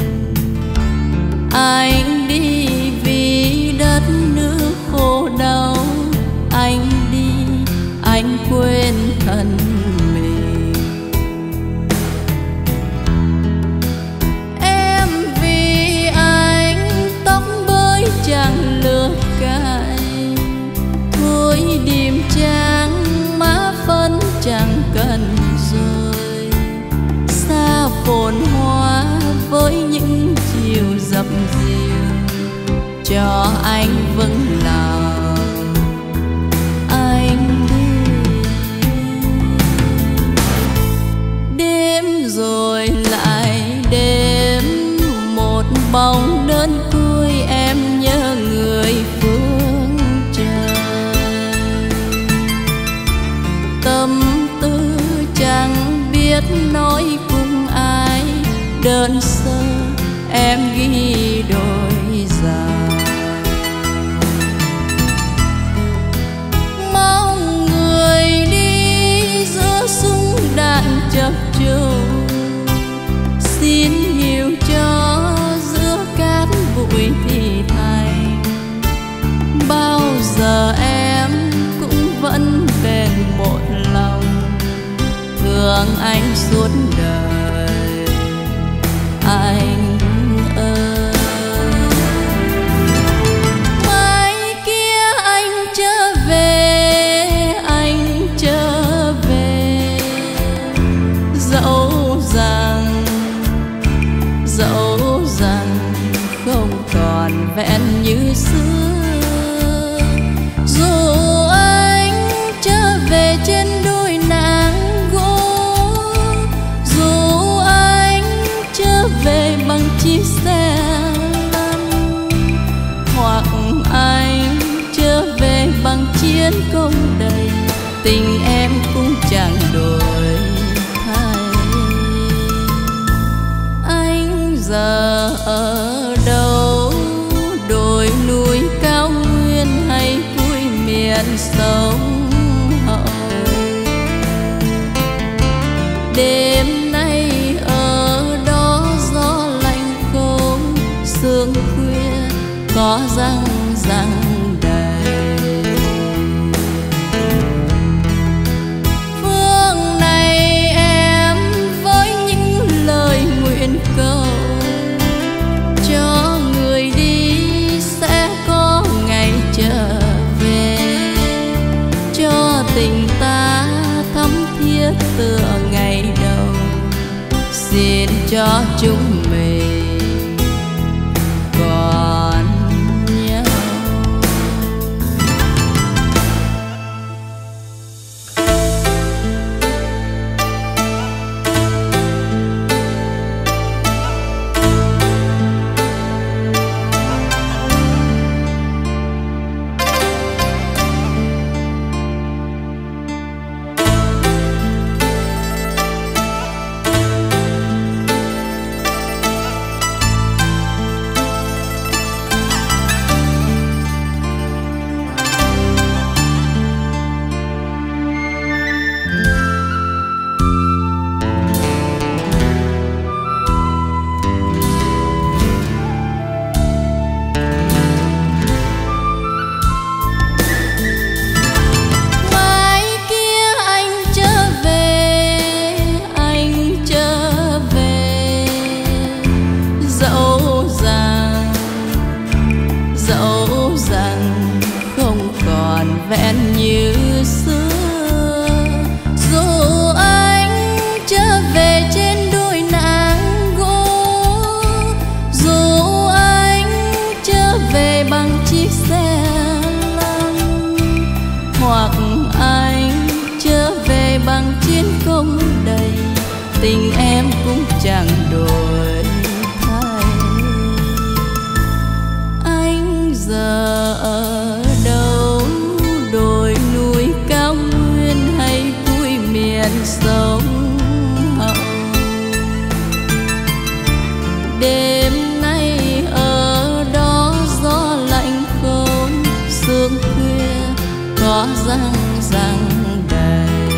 Anh đi vì đất nước khổ đau, anh đi anh quên thân mình. Em vì anh tóc bới chẳng lừa cài, điềm trắng má phấn chẳng cần rồi. Xa phồn hoa với những chiều dập dìu, cho anh vững lòng anh đi. Đêm rồi lại đêm, một bóng đơn côi em nhớ người phương trời. Tâm tư chẳng biết nói cùng ai, đơn sơ em ghi đôi dài. Mong người đi giữa súng đạn chập trùng, xin hiểu cho giữa cát bụi thì thành. Bao giờ em cũng vẫn bền một lòng, thương anh suốt đời anh ơi. Mai kia anh trở về, anh trở về, dẫu rằng không còn vẹn như xưa. Dù anh trở về trên đôi nàng gỗ, dù anh trở về bằng chiếc xe lăn, hoặc anh trở về bằng chiến công đầy, tình em cũng chẳng đổi thay. Anh giờ ở đâu, đồi núi cao nguyên hay cuối miền sông Hậu? Đêm nay ở đó gió lạnh không, sương khuya có răng đầy. Phương này em với những lời nguyện cầu, cho người đi sẽ có ngày trở về, cho tình ta thắm thiết tựa ngày đầu. Xin cho chúng mình còn nhau. cũng chẳng đổi thay. Anh giờ ở đâu, đồi núi cao nguyên hay cuối miền sông Hậu? Đêm nay ở đó gió lạnh không, sương khuya có răng răng đầy.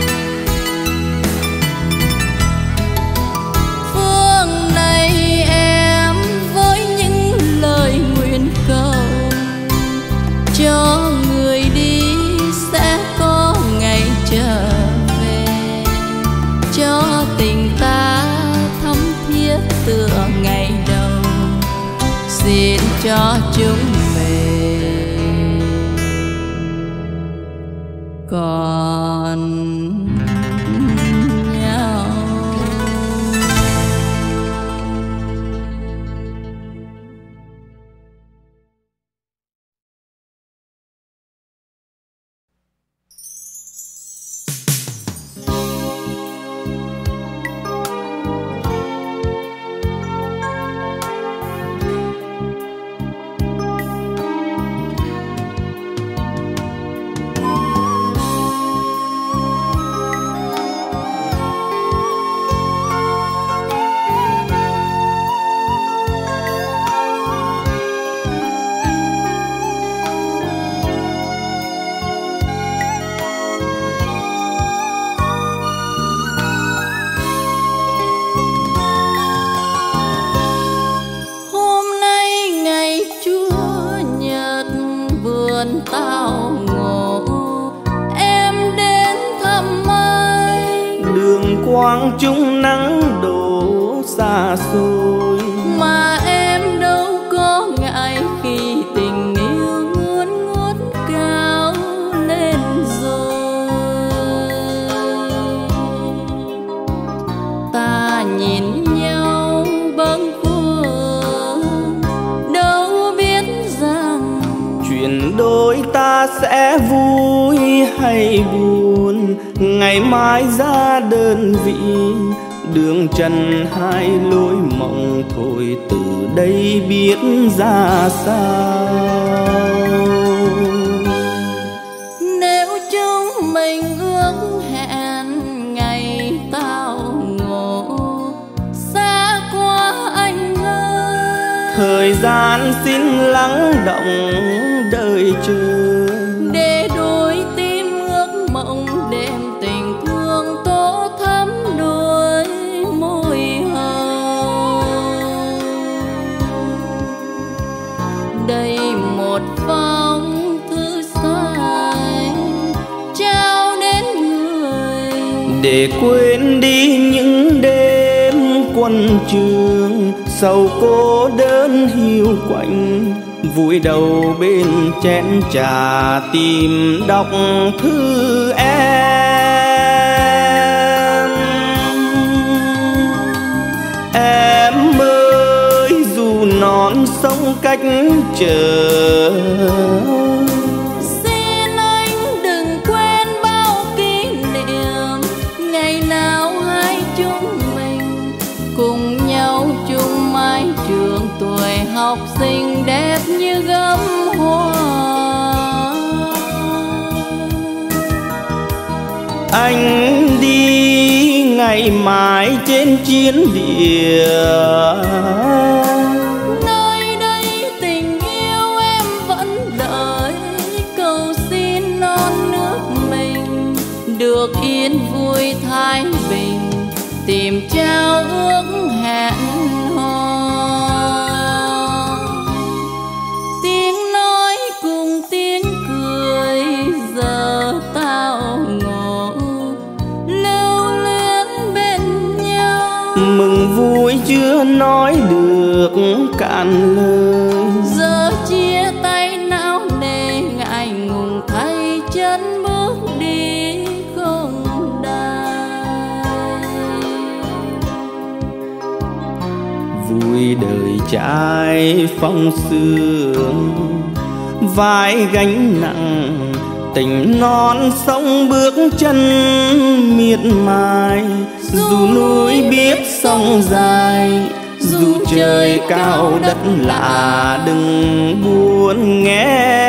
Phương này em với những lời nguyện cầu, cho người đi sẽ có ngày trở về, cho tình ta thắm thiết tựa ngày đầu. Xin cho chúng mình còn nhau. Tao ngộ em đến thăm ai, đường quang trung nắng đổ xa xôi, mà em đâu có ngại khi tình yêu ngút ngút cao lên rồi. Ta nhìn nhau bâng khuâng, đâu biết rằng chuyện đôi ta sẽ vui hay buồn, ngày mai ra đơn vị đường trần hai lối mộng thôi từ đây biết ra sao. Nếu chúng mình ước hẹn ngày tao ngộ, xa quá anh ơi, thời gian xin lắng động đợi chờ, để đôi tim ước mộng đêm tình thương tô thắm đôi môi hồng. Đây một phong thư xanh trao đến người, để quên đi những đêm quân trường sầu cô đơn hiu quạnh, vùi đầu bên chén trà tìm đọc thư em. Em ơi dù non sông cách trở, xin anh đừng quên bao kỷ niệm ngày nào hai chúng mình cùng nhau chung mái trường, tuổi học sinh đẹp như gấm hoa. anh đi ngày mai trên chiến địa, nơi đây tình yêu em vẫn đợi, cầu xin non nước mình được yên vui thái bình, tìm trao ước hẹn hò. Tiếng nói cùng tiếng cười giờ tao ngộ, lưu luyến bên nhau. mừng vui chưa nói được cạn lời, Giờ chia tay não nề ngại ngùng thay chân bước đi không đài. vui đời trai phong sương vai gánh nặng, tình non sông bước chân miệt mài, dù núi biết sông dài, dù trời cao đất lạ đừng buồn nghe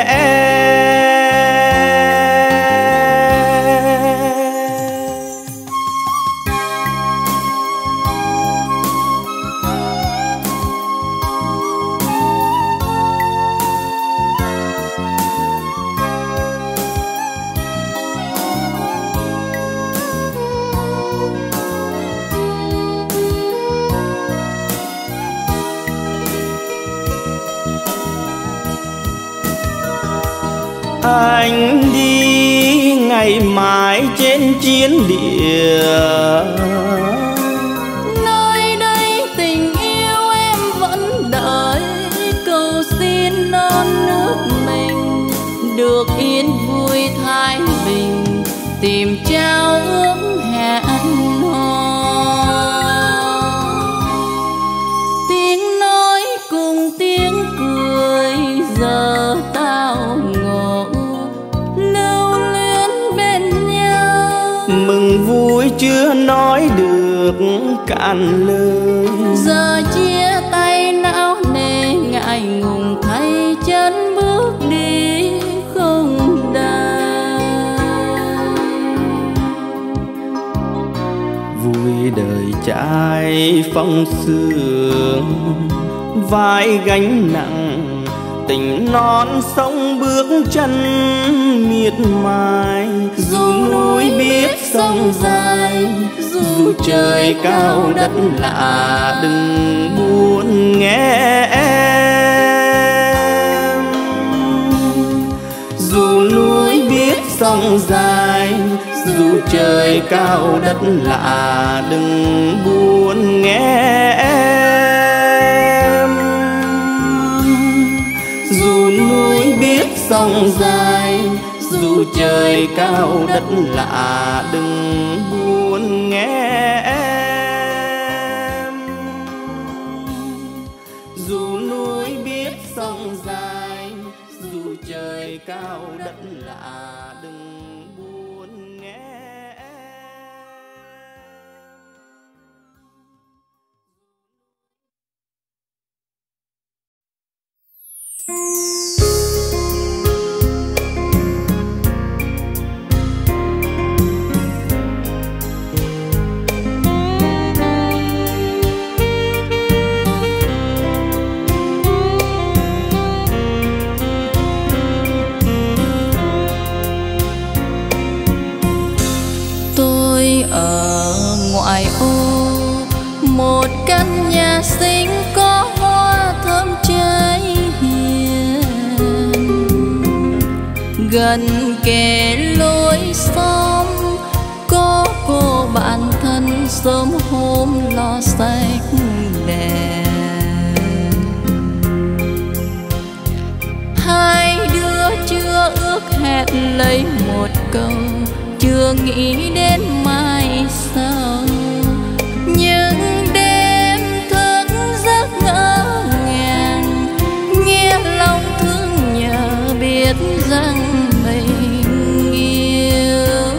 anh đi ngày mai trên chiến địa. Nơi đây tình yêu em vẫn đợi, cầu xin non nước mình được yên vui thái bình, tìm trao ước hẹn hò. Tiếng nói cùng tiếng cười giờ tao ngộ, mừng vui chưa nói được cạn lời. Giờ chia tay não nề ngại ngùng thay chân bước đi không đành. Vui đời trai phong sương, vai gánh nặng tình non sông bước chân miệt mài. Dù núi biết sông dài, dù trời cao đất lạ đừng buồn nghe em. Dù núi biết sông dài, dù trời cao đất lạ đừng buồn nghe em. Dù núi biết sông dài, dù trời cao đất lạ đừng buồn nghe em. Dù núi biết sông dài, dù trời cao đất lạ đừng buồn nghe em. Tôi ở ngoại ô, một căn nhà xinh có hoa thơm cháy hiền, gần kề lối xóm có cô bạn thân sớm hôm lo sạch đèn. Hai đứa chưa ước hẹn lấy một câu, chưa nghĩ đến mai sau. Những đêm thức giấc ngỡ ngàng, nghe lòng thương nhớ biết rằng mình yêu.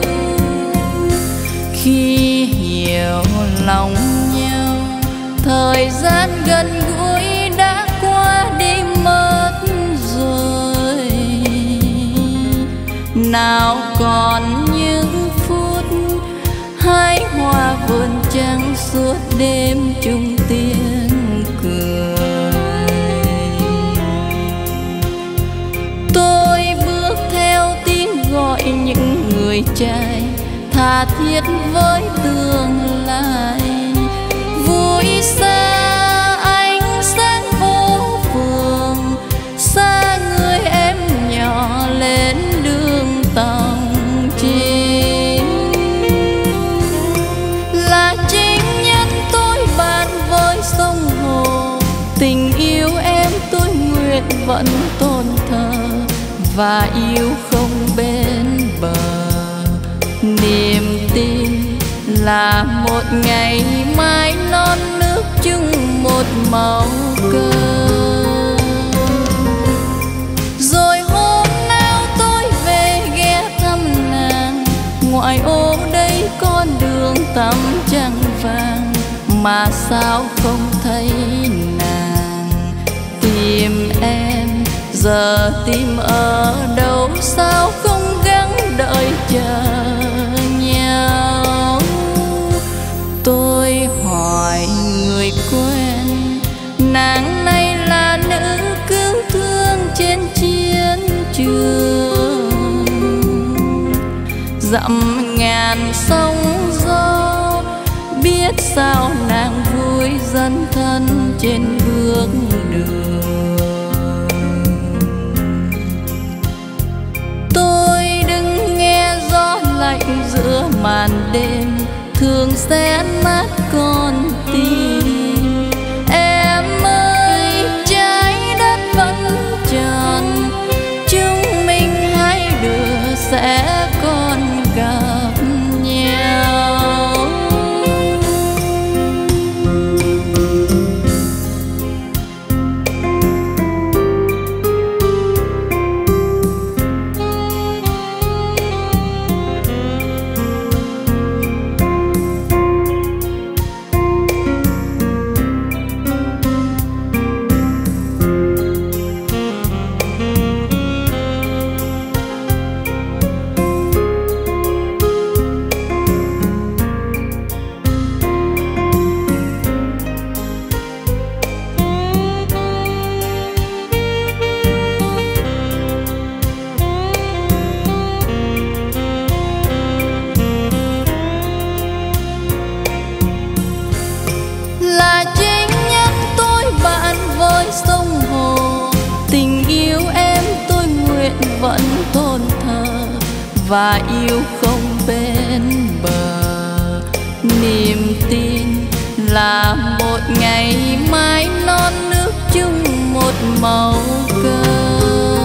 Khi hiểu lòng nhau, thời gian gần gũi đã qua đi mất rồi. Nào còn những phút hái hoa vườn trắng suốt đêm chung tiếng cười. Tôi bước theo tiếng gọi những người trai tha thiết với tương lai. Vui xa ánh sáng phố phường, xa người em nhỏ lên đường tòng chim. Là chính nhân tôi bàn với sông hồ, tình yêu em tôi nguyện vẫn tôn thờ và yêu không bên bờ. Niềm tin là một ngày mai non nước chung một màu cờ. Rồi hôm nào tôi về ghé thăm nàng, ngoại ô đây con đường tắm trăng vàng. mà sao không thấy nàng. Tìm em giờ tìm ở đâu, sao không gắng đợi chờ nhau. Tôi hỏi người quen, nàng này là nữ cứu thương trên chiến trường. Dặm ngàn sóng gió, biết sao nàng vui dấn thân trên bước đường. Tôi đứng nghe gió lạnh giữa màn đêm, thường sẽ nát con tim. Em ơi, trái đất vẫn tròn, chúng mình hai đứa sẽ còn gặp nhau. Vẫn thôn thờ và yêu không bên bờ. Niềm tin là một ngày mai non nước chung một màu cờ.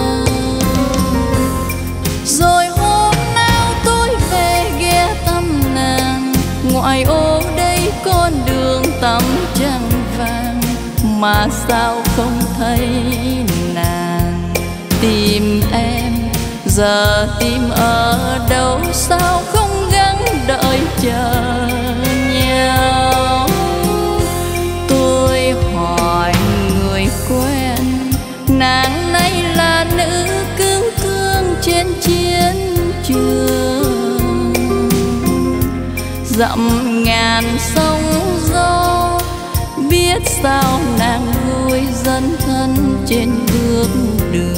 Rồi hôm nào tôi về ghé thăm nàng, ngoại ô đây con đường tăm trăng vàng, mà sao không thấy nàng. Tìm em giờ tìm ở đâu, sao không gắng đợi chờ nhau. Tôi hỏi người quen, nàng này là nữ cứu thương trên chiến trường. Dặm ngàn sóng gió, biết sao nàng vui dấn thân trên bước đường.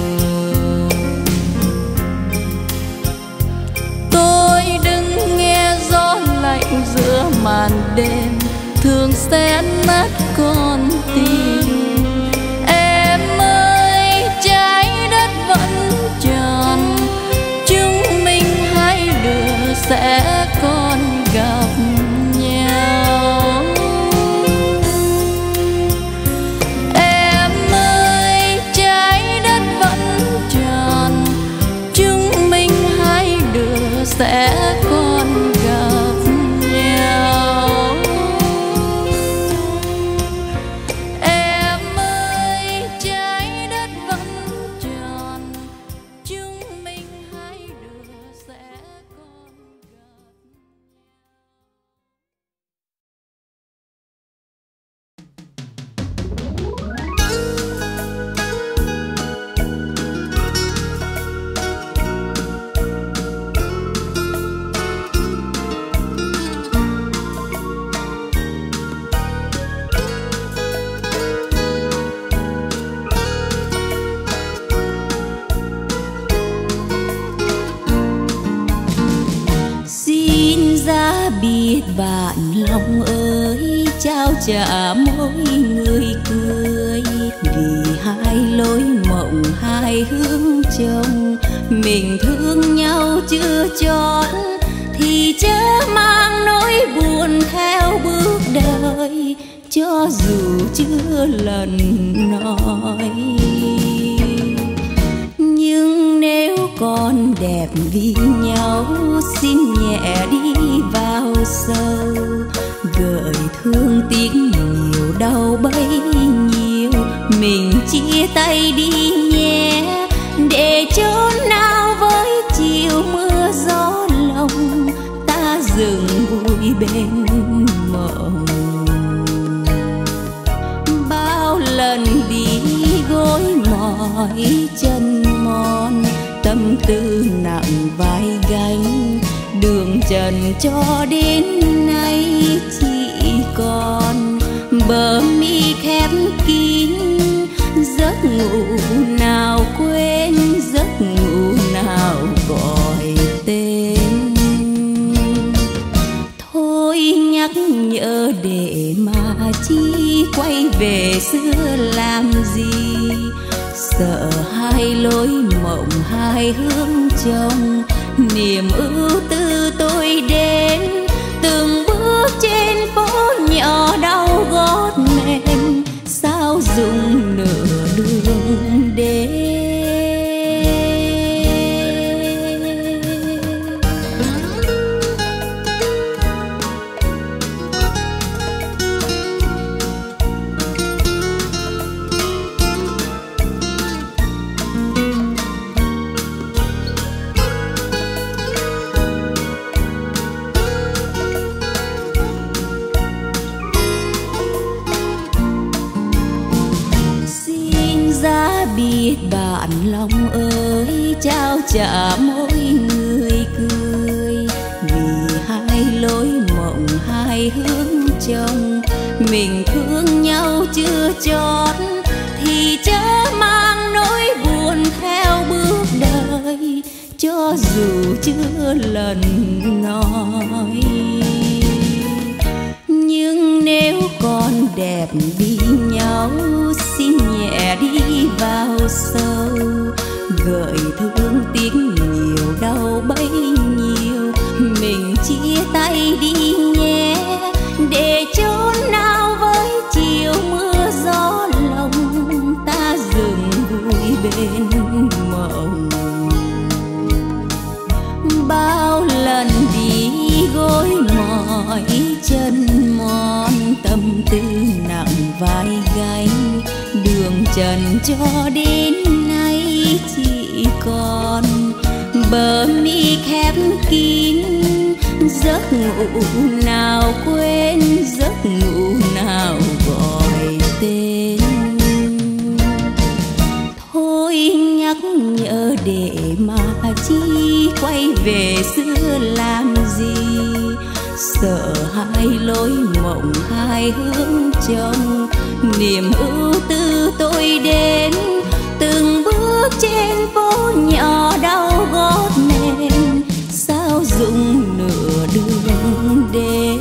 Tôi đứng nghe gió lạnh giữa màn đêm, thường sẽ nát con tim. Em ơi, trái đất vẫn tròn, chúng mình hai đứa sẽ còn gặp nhau. Em ơi, trái đất vẫn tròn, chúng mình hai đứa sẽ còn gặp nhau. Em ơi, trái đất vẫn tròn, chúng mình hai đứa sẽ còn gặp. Xin ra biết bạn lòng ơi, trao trả mỗi người cười. Vì hai lối mộng hai hướng trông, mình thương nhau chưa chót thì chớ mang nỗi buồn theo bước đời, cho dù chưa lần nói. Nhưng nếu còn đẹp vì nhau, xin nhẹ đi vào sâu, gợi thương tiếc nhiều đau bấy nhiêu. Mình chia tay đi nhé, để chốn nào với chiều mưa gió lòng, ta dừng vui bên mộng. mỏi chân mòn, tâm tư nặng vai gánh, đường trần cho đến nay chỉ còn bờ mi khép kín. Giấc ngủ nào quên, giấc ngủ nào gọi tên. Thôi nhắc nhở để mà chi, quay về xưa làm gì. Sợ hai lối mộng hai hướng trông, niềm ưu tư tôi đến từng bước trên phố nhỏ đau gót mềm. Sao dùng nửa đường đến. Biết bạn lòng ơi, trao trả mỗi người cười. Vì hai lối mộng hai hướng trông, mình thương nhau chưa chót thì chớ mang nỗi buồn theo bước đời. Cho dù chưa lần nói, nhưng nếu còn đẹp vì nhau, xin nhẹ đi vào sâu. Gợi thương tiếc nhiều đau bấy nhiêu, mình chia tay đi nhé. Để chốn nào với chiều mưa gió lòng, ta dừng vui bên mộng. Bao lần đi gối mỏi chân mòn, tâm tư nặng vai gánh, đường trần cho đến nay chỉ còn bờ mi khép kín. Giấc ngủ nào quên, giấc ngủ nào gọi tên. Thôi nhắc nhở để mà chi, quay về xưa làm gì. Sợ hai lối mộng hai hướng trông, niềm ưu tư tôi đến từng bước trên phố nhỏ đau gót mềm. Sao dùng nửa đường đến.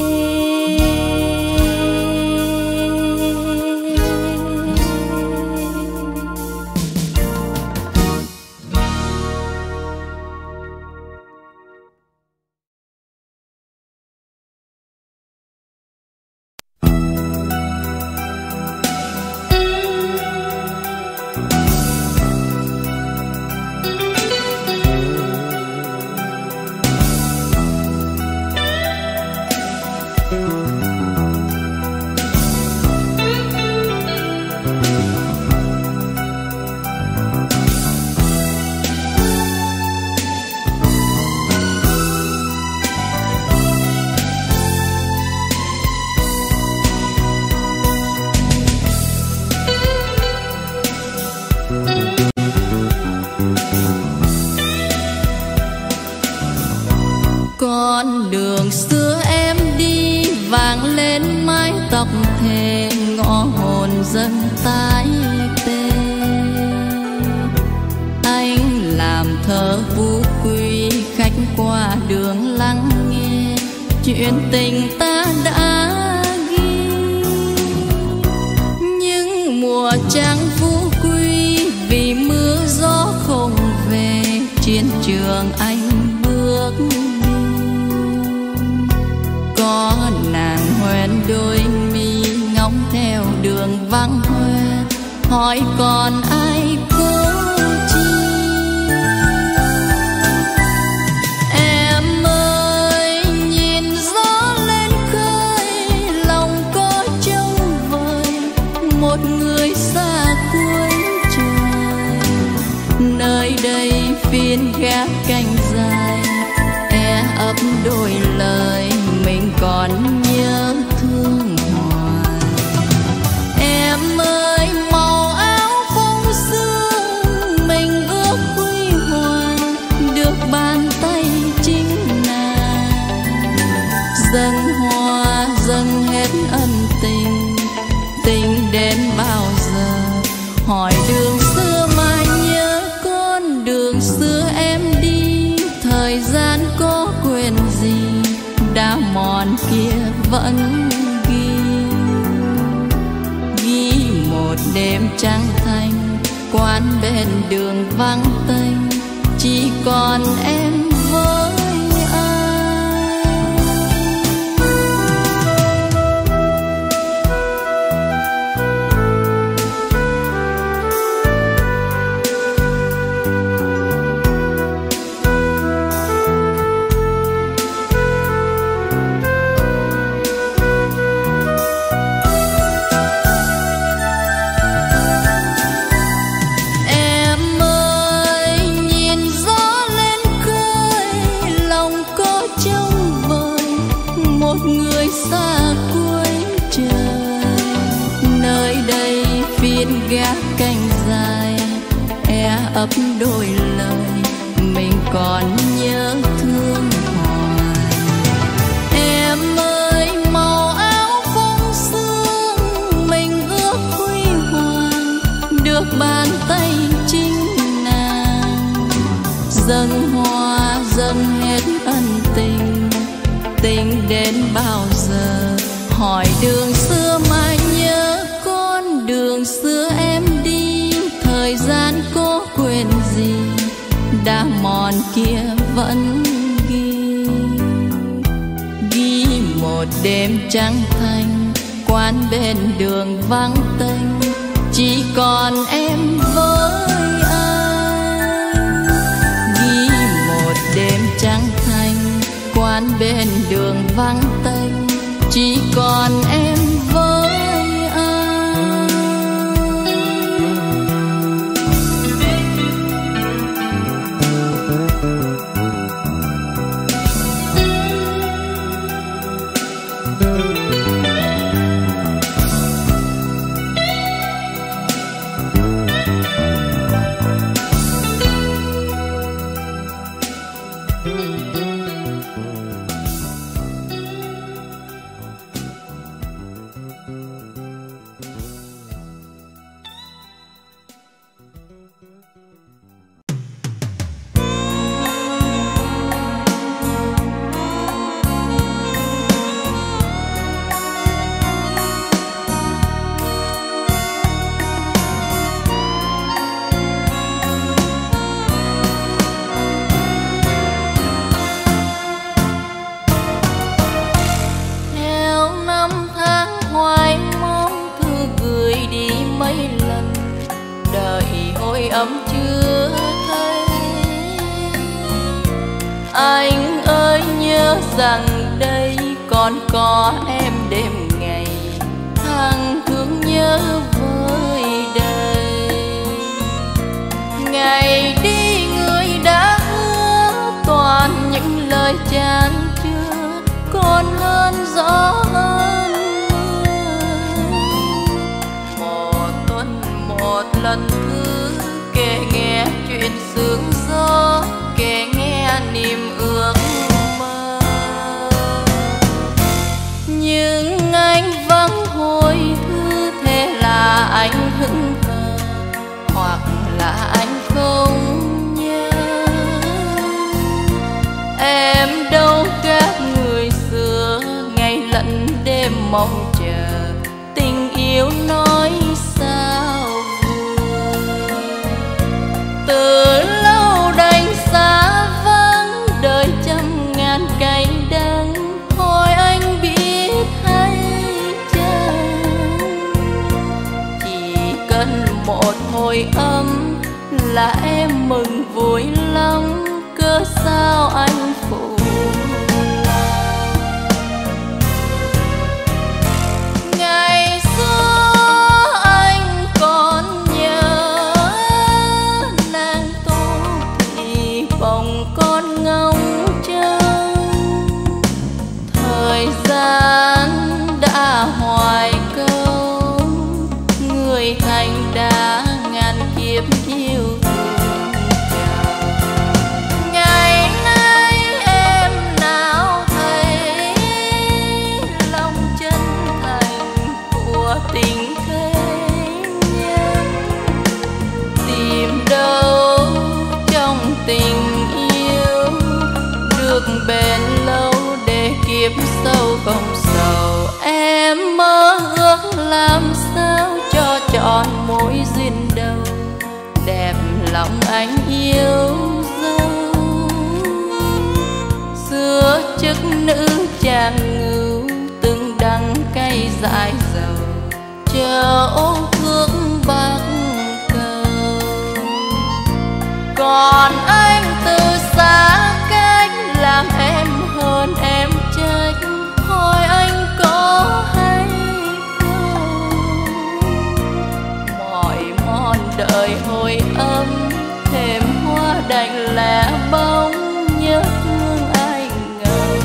Con đường xưa em đi vang lên mái tóc thề, ngõ hồn dần tái tê. Anh làm thơ vũ quy, khách qua đường lắng nghe chuyện tình ta đã ghi. Nhưng mùa trăng vũ quy vì mưa gió không về, chiến trường anh bước đi. Có nàng hoen đôi mi ngóng theo đường vắng hoe, hỏi còn ai cố chi. Em ơi nhìn gió lên khơi, lòng có trông vời một người xa cuối trời. Nơi đây phiên gác canh dài, e ấp đôi lời mình còn nhớ thương hoài. Em ơi màu áo phong xưa vẫn ghi một đêm trăng thanh, quán bên đường vắng tênh, chỉ còn em với gác canh dài ấp đôi lời mình còn nhớ thương hoài. Em ơi màu áo phong sương mình ước huy hoàng, được bàn tay chính nàng dâng hoa dâng hết ân tình. Tình đến bao giờ hỏi đường xưa mà nhớ con đường xưa em đi, thời gian có quên gì đã mòn kia vẫn ghi một đêm trăng thanh, quán bên đường vắng tênh, chỉ còn em với anh. Ghi một đêm trăng thanh, quán bên đường vắng tênh, chỉ còn em với ấm chưa thấy. Anh ơi nhớ rằng đây còn có em đêm ngày, thằng thương nhớ với đời. Ngày đi người đã hứa toàn những lời chan chứa, còn hơn gió hơn mưa. Một tuần một lần kể nghe chuyện sương gió, kể nghe niềm ước mơ. Nhưng anh vắng hồi thư, thế là anh hững hờ, hoặc là anh không nhớ. Em đâu các người xưa, ngày lẫn đêm mong chờ, tình yêu nói sao. Từ lâu đành xa vắng, đời trăm ngàn cay đắng, hỏi anh biết hay chăng. Chỉ cần một hồi ấm là em mừng vui lắm, cớ sao anh phụ thành đã ngàn kiếp yêu thương chào. Ngày nay em nào thấy lòng chân thành của tình thế nhân, tìm đâu trong tình yêu được bền lâu để kiếp sau không sầu. ước làm sao cho trọn mối duyên đầu, đẹp lòng anh yêu dấu. Xưa chức nữ chàng ngưu, từng đắng cay dại dầu, chờ ô thương bắc cầu. Còn anh từ xa cách, làm em hơn em trách, hỏi anh có hay không? Mọi mòn đời hồi âm, thêm hoa đành lẻ bóng, nhớ thương anh ngầm.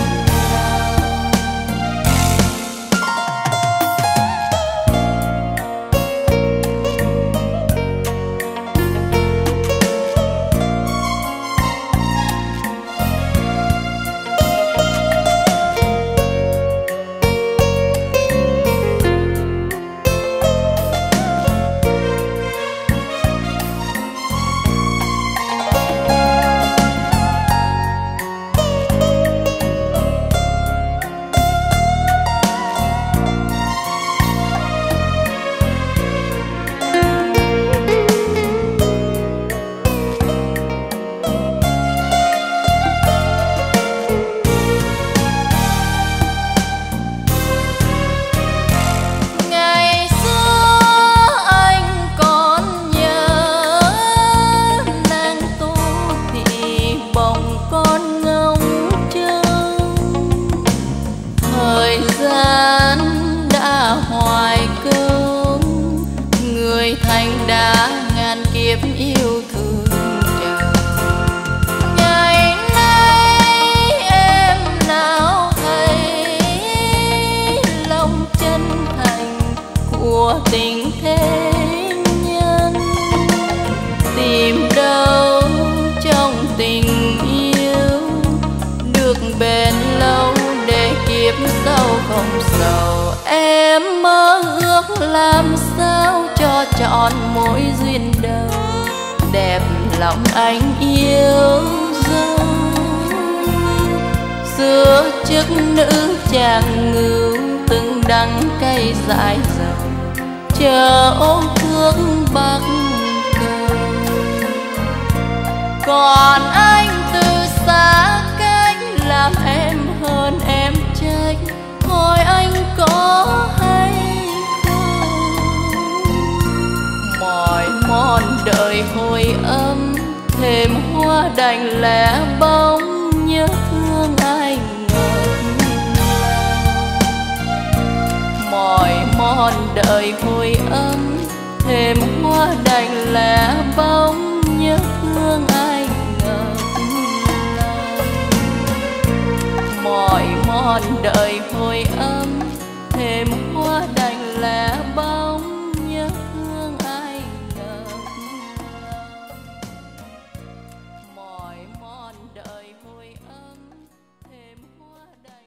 Yêu thương chờ ngày nay em nào thấy lòng chân thành của tình thế nhân, tìm đâu trong tình yêu được bền lâu để kiếp sau không sầu. Em mơ ước làm sao cho trọn mối duyên đầu, đẹp lòng anh yêu dấu. Xưa chức nữ chàng ngưu, từng đắng cay dại dầu, chờ ô thương bắc cầu. Còn anh từ xa cách, làm em hơn em trách, hỏi anh có hay không? Mỏi mòn đời hồi âm, thêm hoa đành lẻ bóng, nhớ thương anh ngập ngào. Mỏi mòn đời hồi âm, thêm hoa đành lẻ bóng, nhớ thương anh ngập ngào. Mỏi mòn đời hồi âm, thêm hoa đành lẻ bóng, nhớ thương anh ngập ngào. Mỏi mòn đời hồi âm, thêm hoa đành.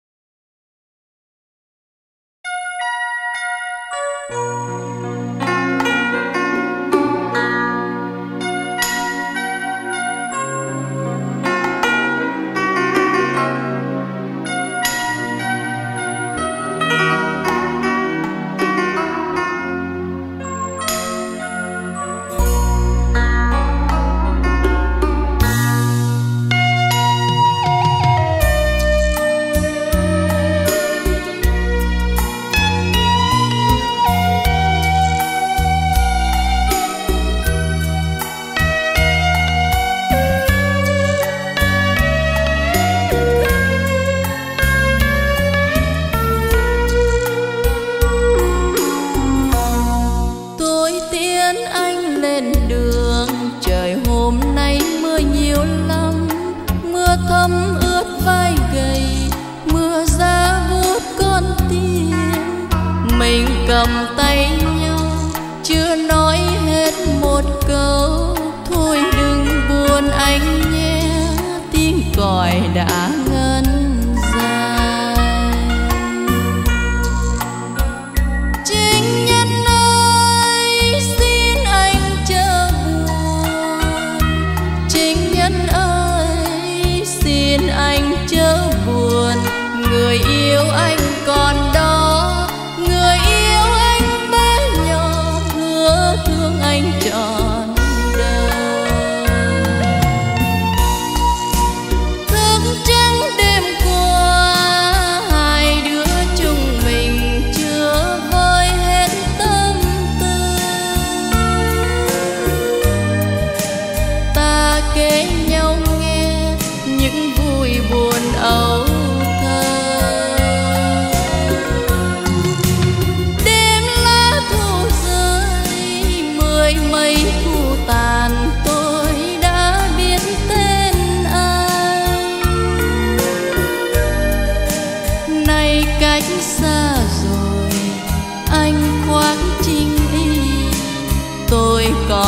cầm tay nhau chưa nói hết một câu. Thôi đừng buồn anh nhé, tiếng còi đã ngân dài. Chính nhân ơi xin anh chớ buồn, chính nhân ơi xin anh chớ buồn. Người yêu anh còn đó, người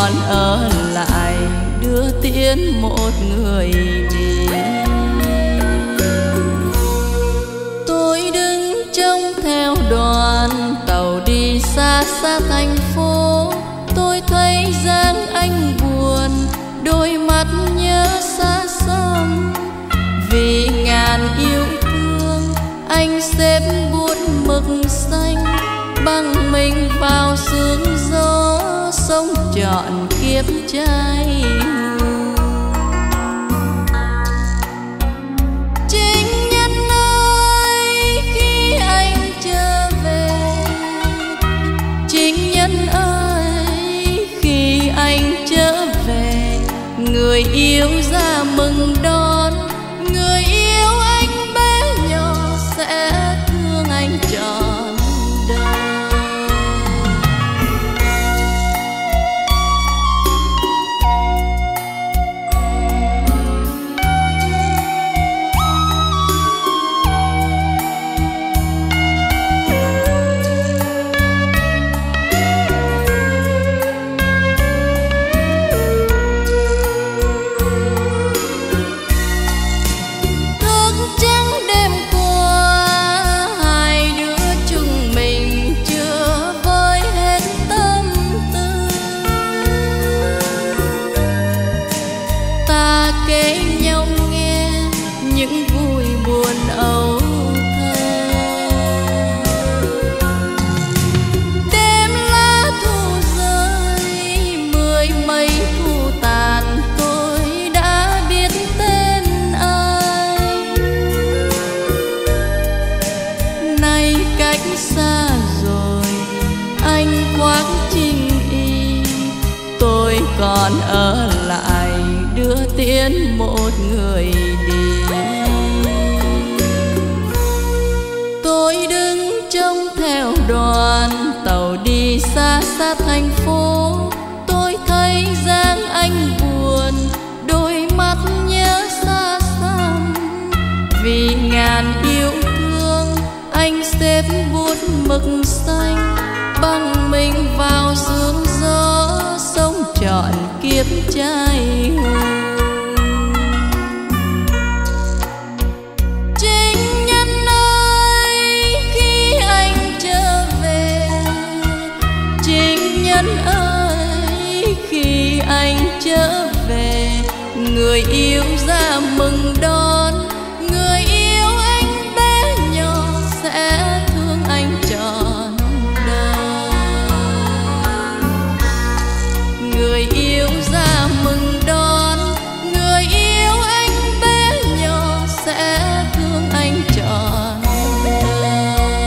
còn ở lại đưa tiễn một người đi. Tôi đứng trông theo đoàn tàu đi xa xa thành phố. Tôi thấy dáng anh buồn, đôi mắt nhớ xa xăm. Vì ngàn yêu thương anh xếp bút mực xanh, bằng mình vào sương gió sống trọn kiếp trai. Chính nhân ơi khi anh trở về, chính nhân ơi khi anh trở về, người yêu ra mừng đón. Người yêu anh bé nhỏ sẽ thương anh trọn đời. Còn ở lại đưa tiễn một người đi. Tôi đứng trông theo đoàn tàu đi xa xa thành phố. Tôi thấy dáng anh buồn, đôi mắt nhớ xa xăm. Vì ngàn yêu thương anh xếp bút mực xanh, bằng mình vào sương gió sống trọn kiếp trai hùng. Chính nhân ơi khi anh trở về, chính nhân ơi khi anh trở về, người yêu ra mừng đón. Người yêu anh bé nhỏ sẽ thương anh trọn đời. Người yêu ra mừng đón, người yêu anh bé nhỏ sẽ thương anh trọn đời.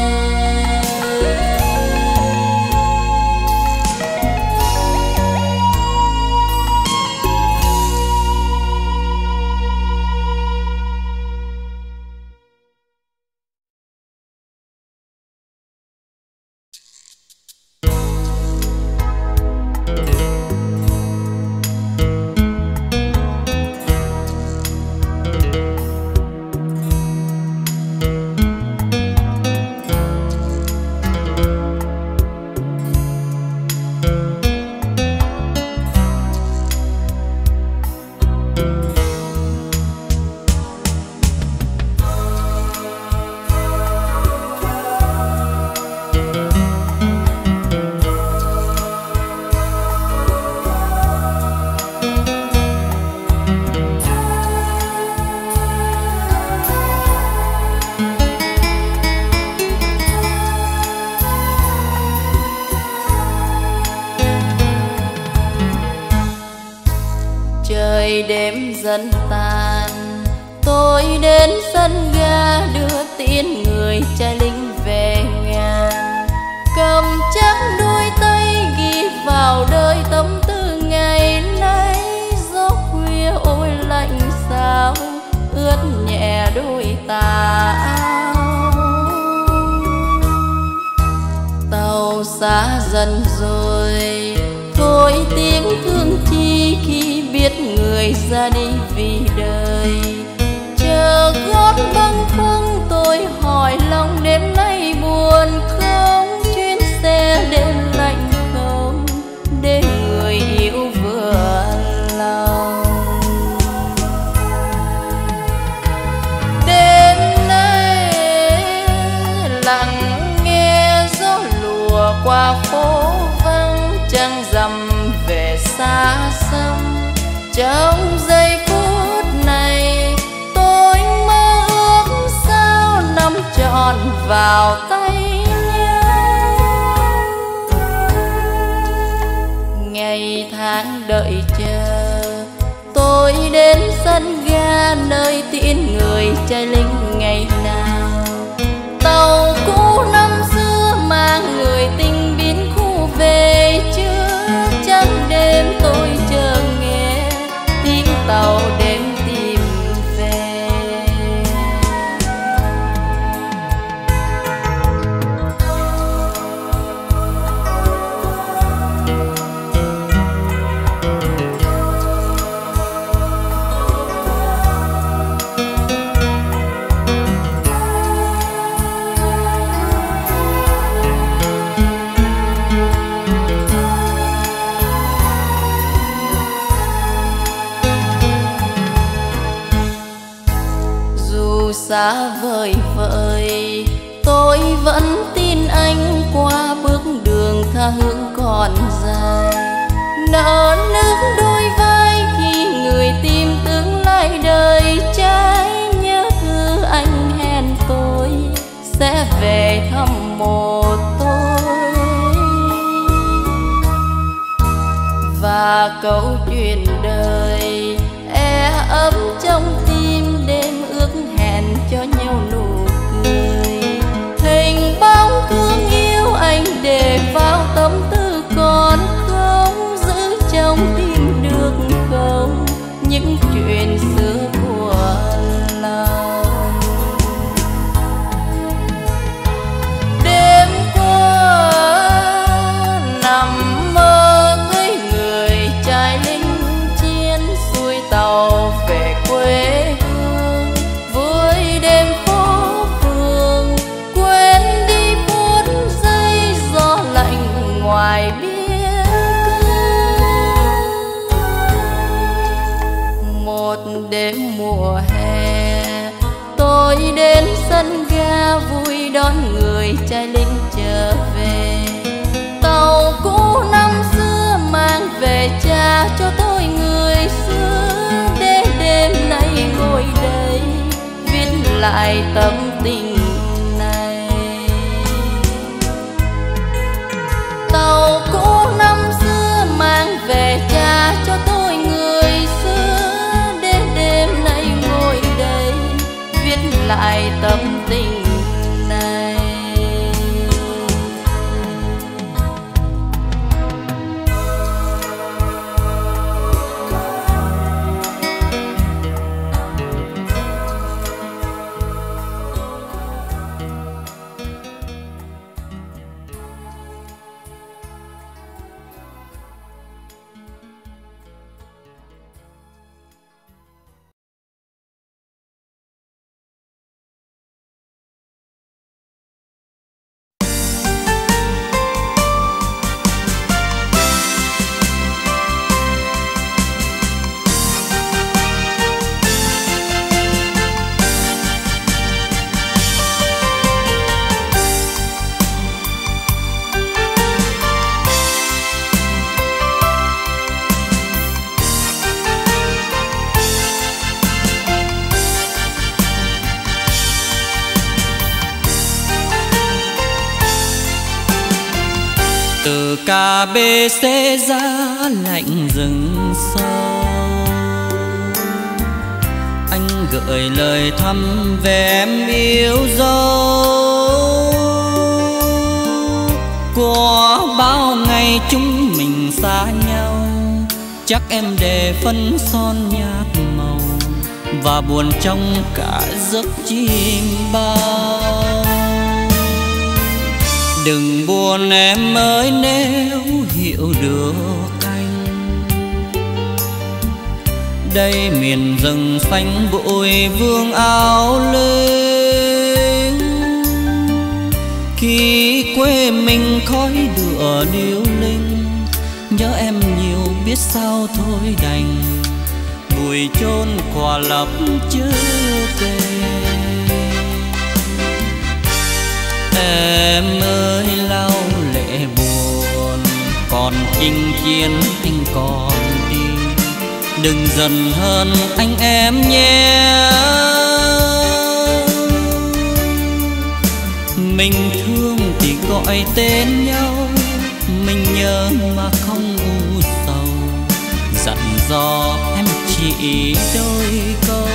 Đêm dần tàn, tôi đến sân ga đưa tiễn người trai lính về nhà. Cầm chắc đôi tay ghi vào đời tâm tư ngày nay. Gió khuya ôi lạnh sao ướt nhẹ đôi tà áo. Tàu xa dần rồi, thôi tiếng thương chi khi biết người ra đi vì đời. Chờ gót bâng khuâng tôi hỏi lòng đêm nay buồn không. Chuyến xe đêm lạnh không để người yêu qua phố vắng trăng rằm về xa xăm. Trong giây phút này tôi mơ ước sao nắm trọn vào tay nhau. Ngày tháng đợi chờ tôi đến sân ga nơi tiễn người trai lính ngày nào. Tàu cũ năm xưa mang người tình biến khu về chưa. Trắng đêm tôi chờ nghe tiếng tàu đêm tìm về. Xa vời vợi tôi vẫn tin anh qua bước đường tha hương còn dài. Nở nước đôi vai khi người tìm tương lai đời trai. Nhớ thư anh hẹn tôi sẽ về thăm một tôi. Và câu chuyện đời ấm trong tim đêm ước hẹn cho nhau nụ cười. Hình bóng thương yêu anh để vào tâm tư còn không. Giữ trong tim được không những chuyện xưa của lòng. Đêm qua nằm mơ thấy người trai lính chiến xuôi tàu về quê hương. Với đêm phố phường quên đi phút giây gió lạnh ngoài biên cương. Một đêm mùa hè tôi đến sân ga vui đón người trai lính trở về. Tàu cũ năm xưa mang về cha cho tôi người xưa. Để đêm nay ngồi đây viết lại tâm tình này. Tàu cũ năm xưa mang về cha cho tôi người xưa. Để đêm nay ngồi đây viết lại tâm tình này. Từ KBC ra lạnh rừng sâu, anh gửi lời thăm về em yêu dấu. Qua bao ngày chúng mình xa nhau, chắc em để phấn son nhạt màu và buồn trong cả giấc chim bao. Đừng buồn em ơi nếu hiểu được anh, đây miền rừng xanh bụi vương áo lên. Khi quê mình khói lửa điêu linh, nhớ em nhiều biết sao thôi đành, bụi chôn quả lấp chưa tên. Em ơi lau lệ buồn còn chinh chiến anh còn đi, đừng giận hơn anh em nhé. Mình thương thì gọi tên nhau, mình nhớ mà không u sầu, dặn dò em chỉ đôi câu.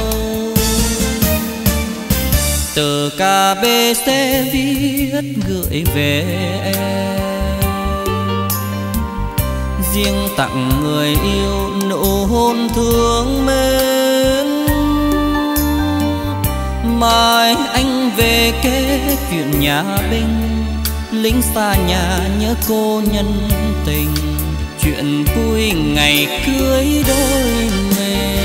Tờ ca bê sẽ viết gửi về em, riêng tặng người yêu nụ hôn thương mến. Mai anh về kể chuyện nhà binh, lính xa nhà nhớ cô nhân tình, chuyện vui ngày cưới đôi mình.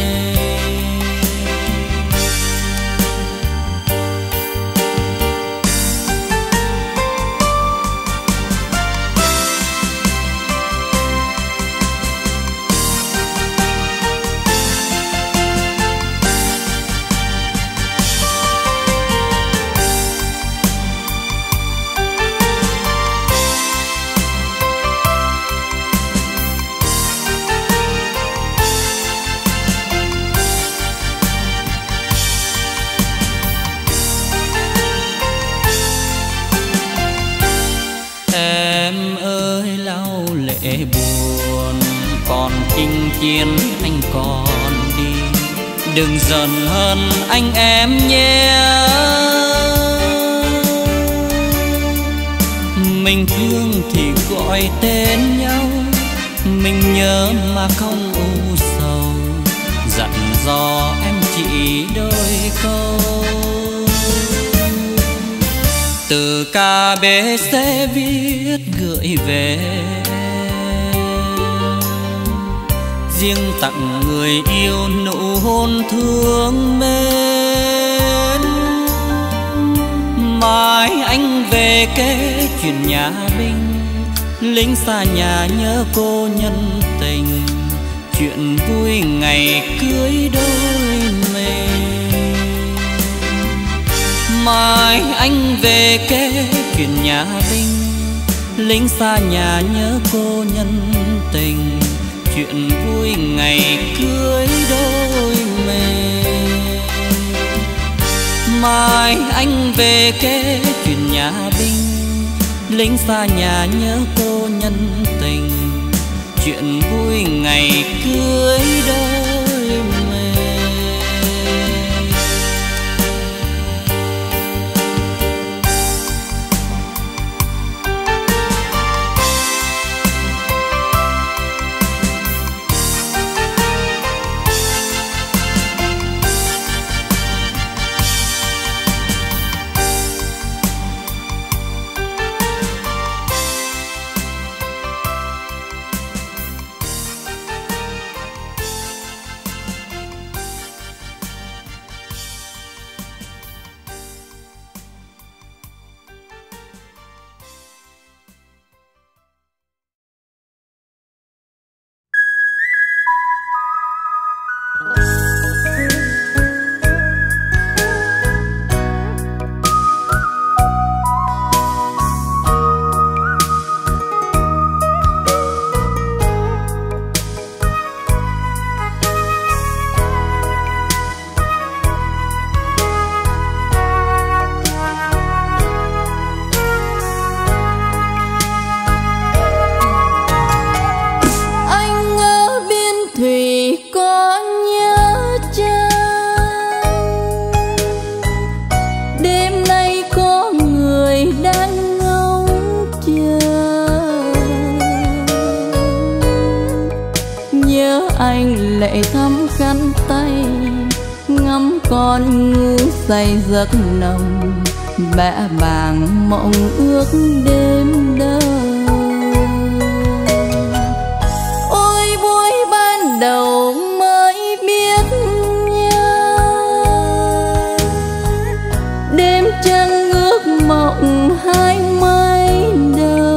Buồn còn chinh chiến anh còn đi, đừng giận hơn anh em nhé. Mình thương thì gọi tên nhau, mình nhớ mà không u sầu, dặn dò em chỉ đôi câu. Từ ca bê sẽ viết gửi về, riêng tặng người yêu nụ hôn thương mến. Mai anh về kể chuyện nhà binh, lính xa nhà nhớ cô nhân tình, chuyện vui ngày cưới đôi mình. Mai anh về kể chuyện nhà binh, lính xa nhà nhớ cô nhân tình, chuyện vui ngày cưới đôi mình. Mai anh về kể chuyện nhà binh, lính xa nhà nhớ cô nhân tình, chuyện vui ngày cưới đôi mình. lệ thắm khăn tay ngắm con ngu say giấc nồng bẽ bàng mộng ước đêm đâu. Ôi buổi ban đầu mới biết nhau, đêm trăng ước mộng hai mái đầu.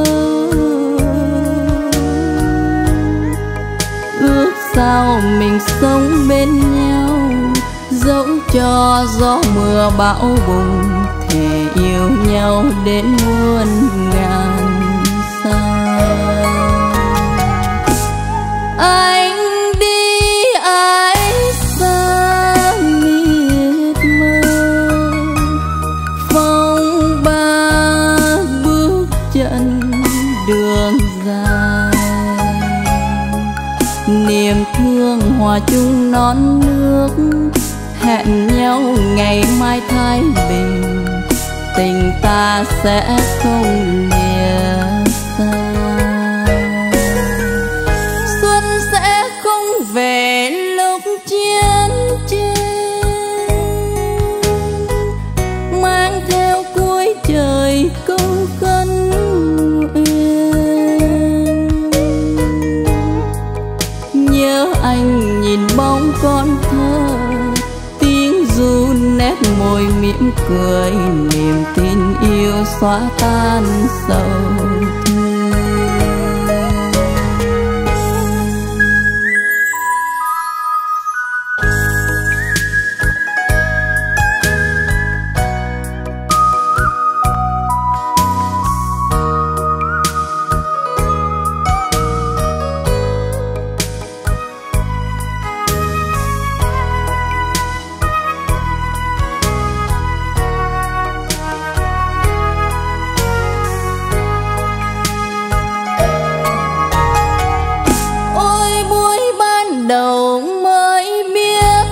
Ước sao mình sống bên nhau, dẫu cho gió mưa bão bùng, thề yêu nhau đến muôn ngàn sao. đường dài. Niềm thương hòa chung non nước, hẹn nhau ngày mai thái bình, tình ta sẽ không lìa xa. Xuân sẽ không về lúc chiến tranh, mang theo cuối trời câu khấn nguyện. Nhớ anh nhìn bóng con thơ, tiếng ru nét môi mỉm cười, niềm tin yêu xóa tan sầu thương. Đầu mới biết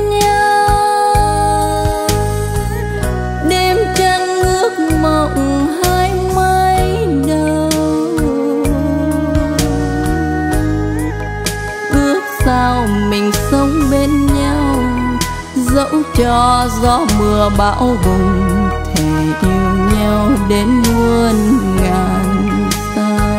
nhau, đêm trăng ước mộng hai mái đầu. Ước sao mình sống bên nhau, dẫu cho gió mưa bão bùng, thề yêu nhau đến muôn ngàn sao.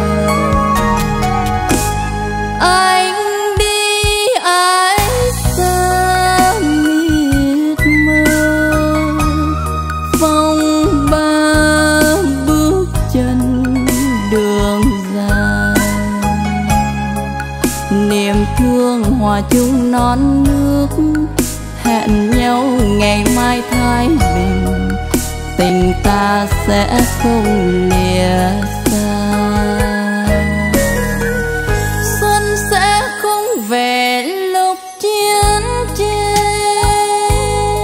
Niềm thương hòa chung non nước, hẹn nhau ngày mai thái bình, tình ta sẽ không lìa xa. Xuân sẽ không về lúc chiến tranh,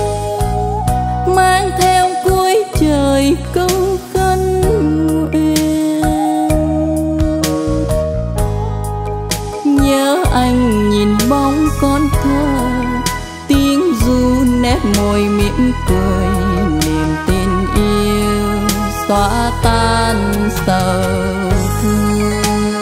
mang theo cuối trời câu khấn nguyện. Nhớ anh nhìn bóng con thơ, tiếng ru nét môi mỉm cười, niềm tin yêu xóa tan sầu thương.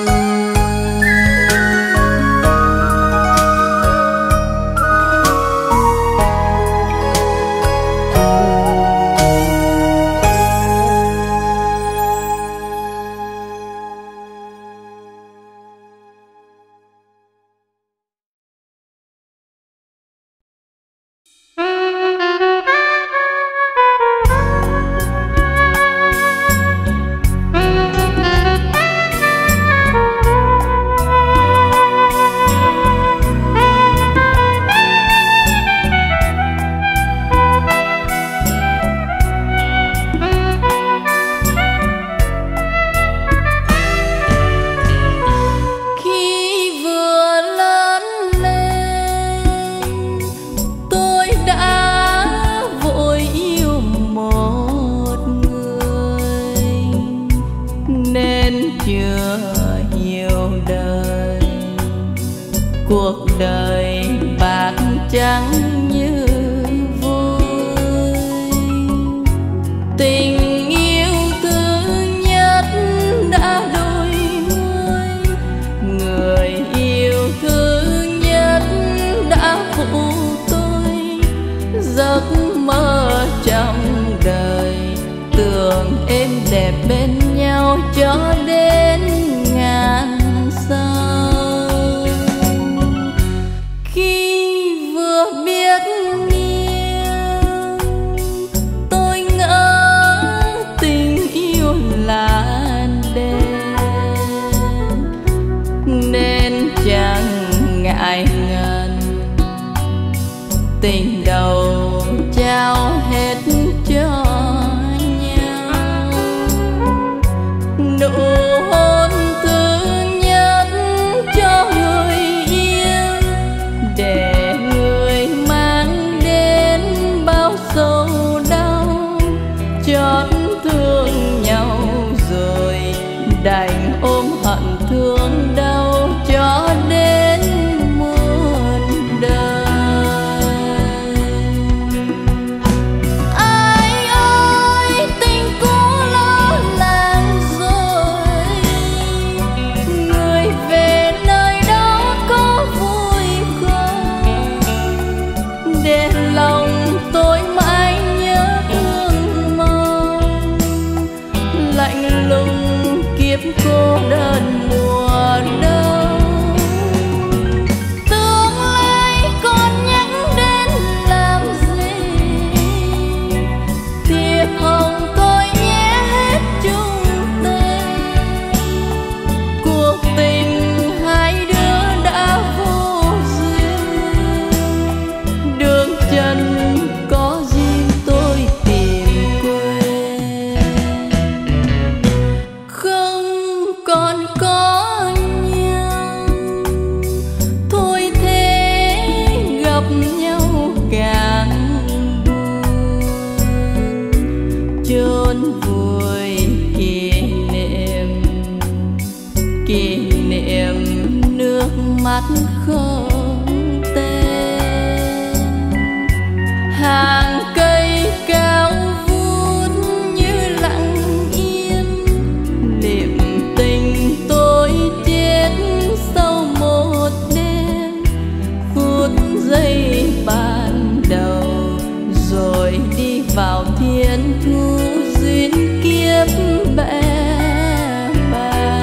Cuộc đời bạc trắng như vôi, tình yêu thứ nhất đã đôi mươi, người yêu thứ nhất đã phụ tôi. Giấc mơ trong đời tưởng êm đẹp bên nhau cho đến ngàn sau. Biết yêu tôi ngỡ tình yêu là đêm, nên chẳng ngại ngần tình đầu trao hết cho nhau. Nụ hôn thứ nhất cho người yêu, để chót thương nhau rồi đành ôm hận thương đau cho đến muôn đời. Ai ơi tình cũ lỡ làng rồi, người về nơi đó có vui không, để lòng tôi mãi nhớ thương mong. Lạnh lùng kiếp cô đơn mùa đông, tương lai còn nhắc đến làm gì, thiệp hồng tôi nhé hết chung tình. Cuộc tình hai đứa đã vô duyên, đường chân có duyên tôi tìm quên. Không còn có nhau, thôi thế gặp nhau càng buồn. Chôn vùi kỷ niệm nước mắt không tên. Hàng cây cao vút như lặng im, niềm tình tôi chết sau một đêm. Phút giây ban đầu rồi đi vào thiên thu duyên kiếp bẽ bàng.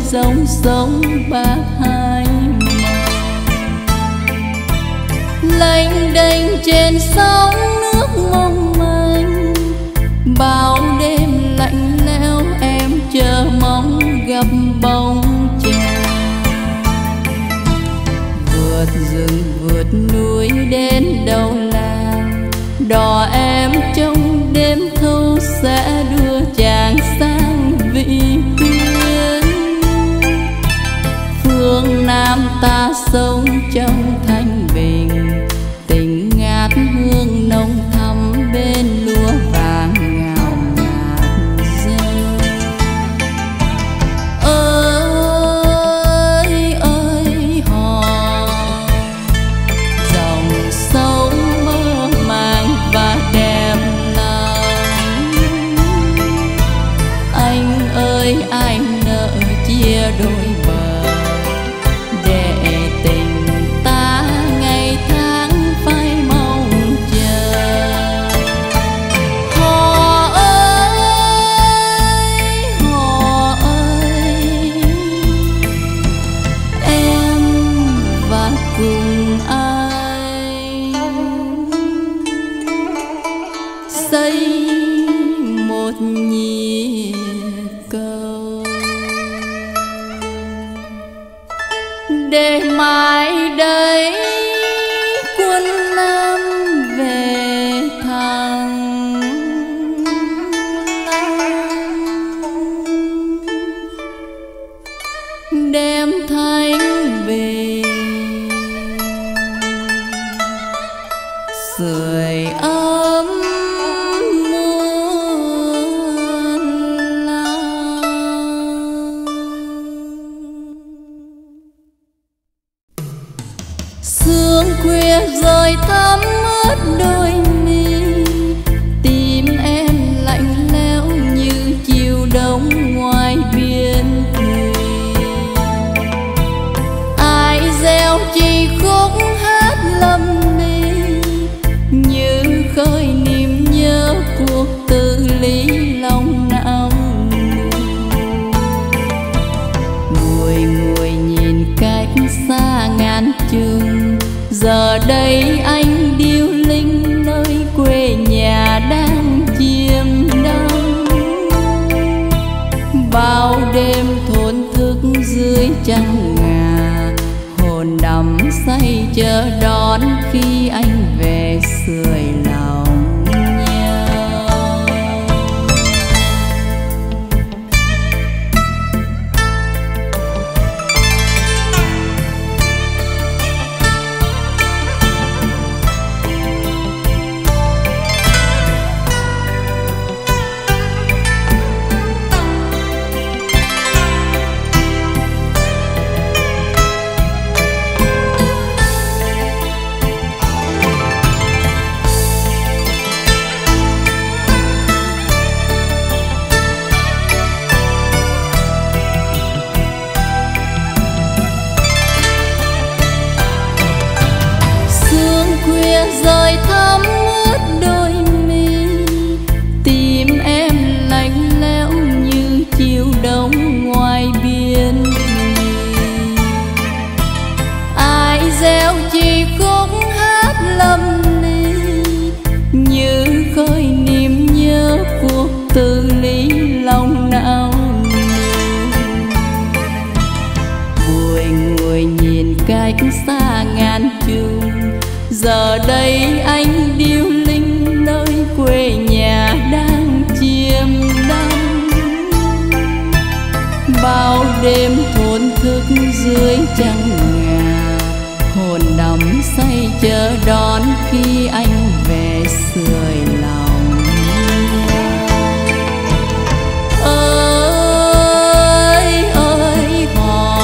dòng sông bạc hai màu. Lênh đênh trên sóng nước mong manh, bao đêm lạnh lẽo em chờ mong gặp bóng chàng. Vượt rừng vượt núi đến đầu làng, đò em trong đêm thâu sẽ đưa chàng sang vị tuyến. Phương Nam ta sống trong thanh bình, tình ngát hương nồng thắm bên lúa vàng ngào ngạt rơi. Ơi ơi hò, dòng sông mơ màng và đẹp lòng. Anh ơi ai nỡ chia đôi bờ, để tình ta ngày tháng phai mong chờ. Hò ơi, em và cùng ai xây một nhịp cầu, để mai đây quân Nam về thẳng Nam, đem thanh về sưởi ấm muôn lòng. Sương khuya rồi thắm ướt đôi mi, tim em lạnh lẽo như chiều đông ngoài biển thùy. Ai gieo chỉ khúc hát lâm ly, như khơi niềm nhớ cuộc tự lý lòng não nuôi. Ngồi nhìn cách xa ngàn chừng, giờ đây anh điêu linh nơi quê nhà đang chiêm đắm. Bao đêm thổn thức dưới trăng ngà, hồn đắm say chờ đón khi anh về sưởi lòng nhau. Rồi thắm ướt đôi mi, tim em lạnh lẽo như chiều đông ngoài biển thùy. Ai gieo chỉ khúc hát lâm ly, như khơi niềm nhớ cuộc tự lý lòng não nuôi. Ngồi nhìn cách xa ngàn chừng, giờ đây anh điêu linh nơi quê nhà đang chiêm đắm. Bao đêm thổn thức dưới trăng ngà, hồn đắm say chờ đón khi anh về sưởi lòng. Ơi ơi hò,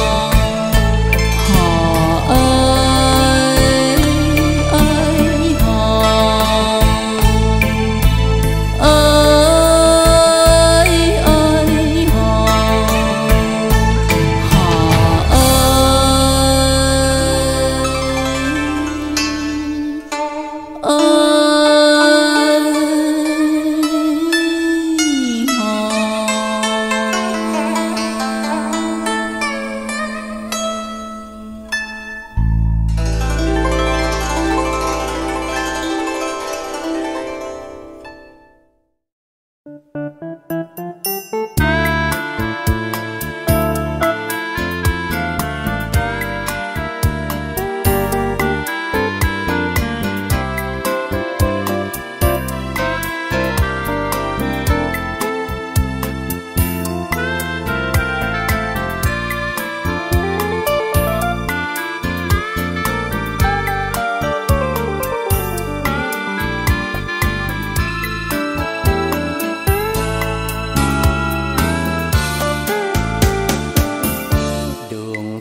hò ơi ơi hò, ơi ơi hò, hò ơi ơi.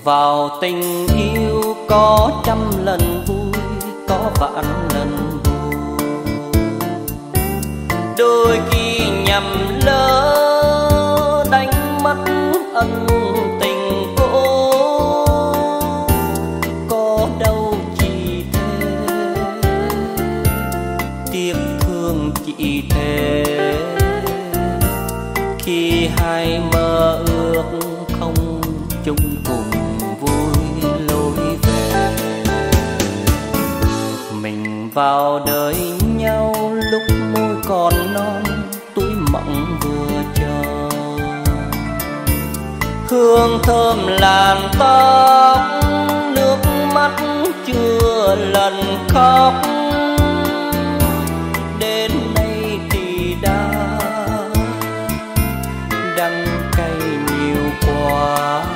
vào tình yêu có trăm lần vui, có vạn lần buồn. Đôi khi nhầm lỡ đánh mất ân tình cũ, có đâu chỉ thế, tiếc thương chỉ thế. Khi hai mơ ước không chung cùng vui lối về, mình vào đời nhau lúc môi còn non, túi mộng vừa chờ. Hương thơm làn tóc, nước mắt chưa lần khóc. Đến nay thì đã đắng cay nhiều quá,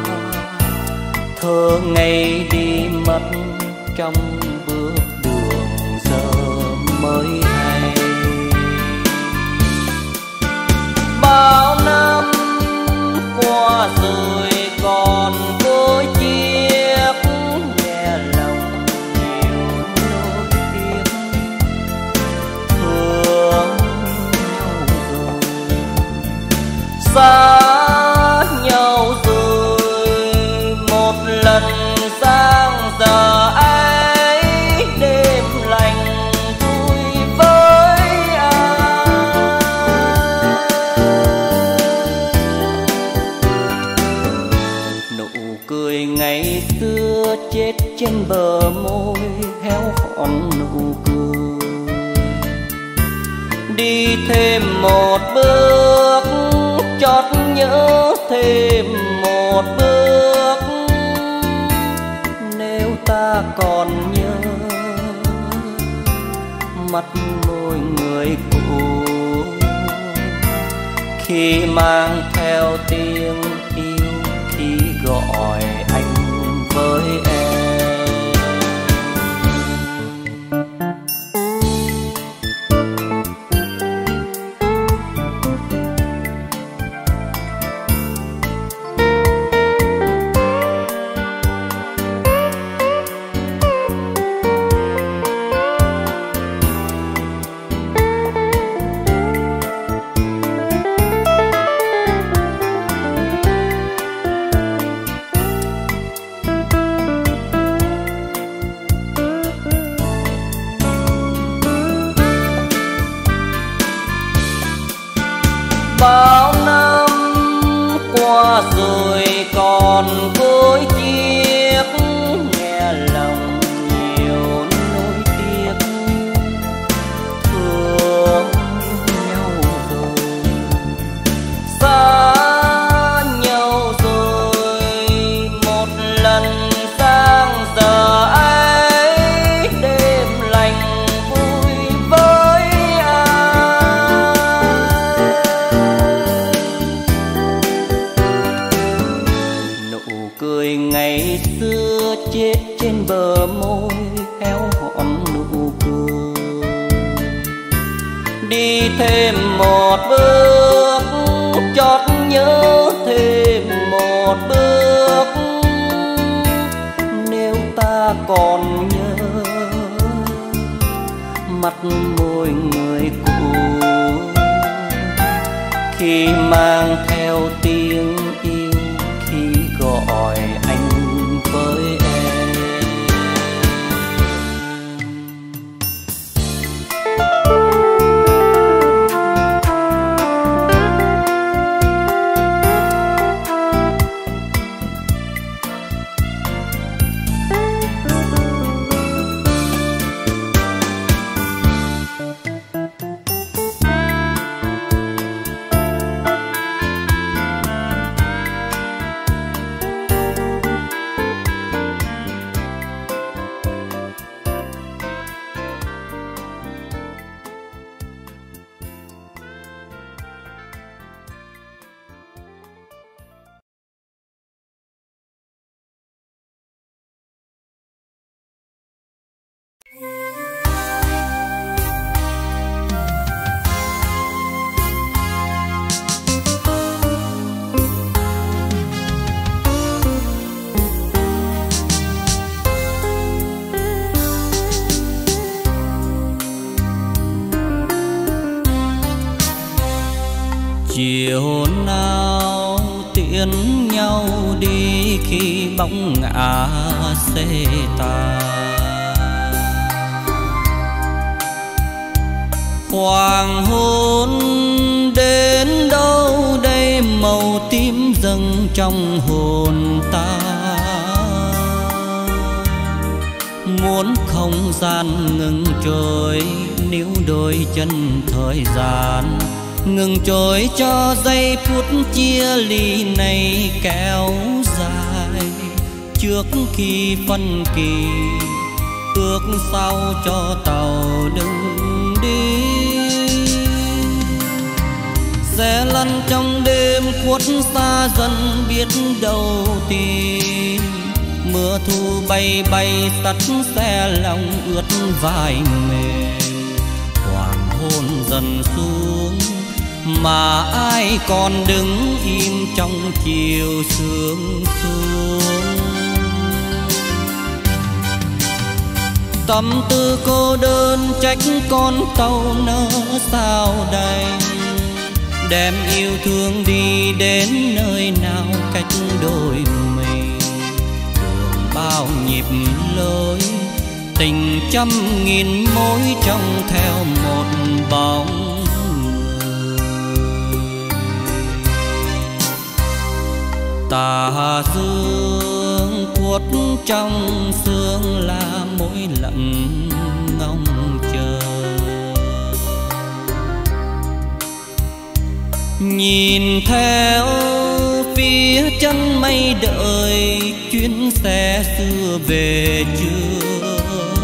thơ ngày đi mất trong bước đường giờ mới hay. Bao năm qua rồi còn với chiếc, nghe lòng nhiều nỗi tiếc. Thương nhau rồi, xa nhau rồi, một lần sang giờ ấy đêm lành vui với ai. Nụ cười ngày xưa chết trên bờ môi, héo hon nụ cười. Đi thêm một bước, chót nhớ thêm một bước. Nếu ta còn nhớ mắt môi người cũ, khi mang theo tiếng yêu, khi gọi anh với em. Bao năm qua rồi còn với chiếc, nghe lòng nhiều nỗi tiếc. Thương nhau rồi, xa nhau rồi, một lần sang giờ ấy đêm lành vui với ai. Nụ cười ngày xưa chết trên bờ môi, héo hon nụ cười. Đi thêm một bước, chót nhớ thêm một bước. Nếu ta còn nhớ mắt môi người cũ, khi mang theo tiếng yêu, khi gọi anh với em. nhau đi khi bóng ngã xê tàn. Hoàng hôn đến đâu đây, màu tím dâng trong hồn ta. Muốn không gian ngừng trôi, níu đôi chân thời gian ngừng trôi cho giây phút chia ly này kéo dài. Trước khi phân kỳ ước sao cho tàu đừng đi, sẽ lăn trong đêm khuất xa dần biết đâu tìm. Mưa thu bay bay sắt xe lòng ướt vai mềm. Hoàng hôn dần xuống mà ai còn đứng im trong chiều sương xuống. Tâm tư cô đơn trách con tàu nỡ sao đành, đem yêu thương đi đến nơi nào cách đôi mình. Đường bao nhịp lối, tình trăm nghìn mối trông theo một bóng người. Tà dương khuất trong sương là mối lặng ngóng chờ. Nhìn theo phía chân mây đợi chuyến xe xưa về chưa.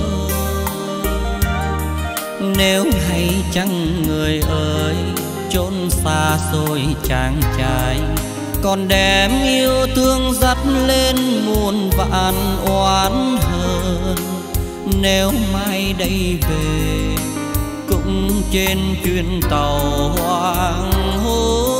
Nếu hay chăng người ơi chốn xa xôi chàng trai, còn đem yêu thương dắt lên muôn vạn oán hờn. Nếu mai đây về cũng trên chuyến tàu hoàng hôn.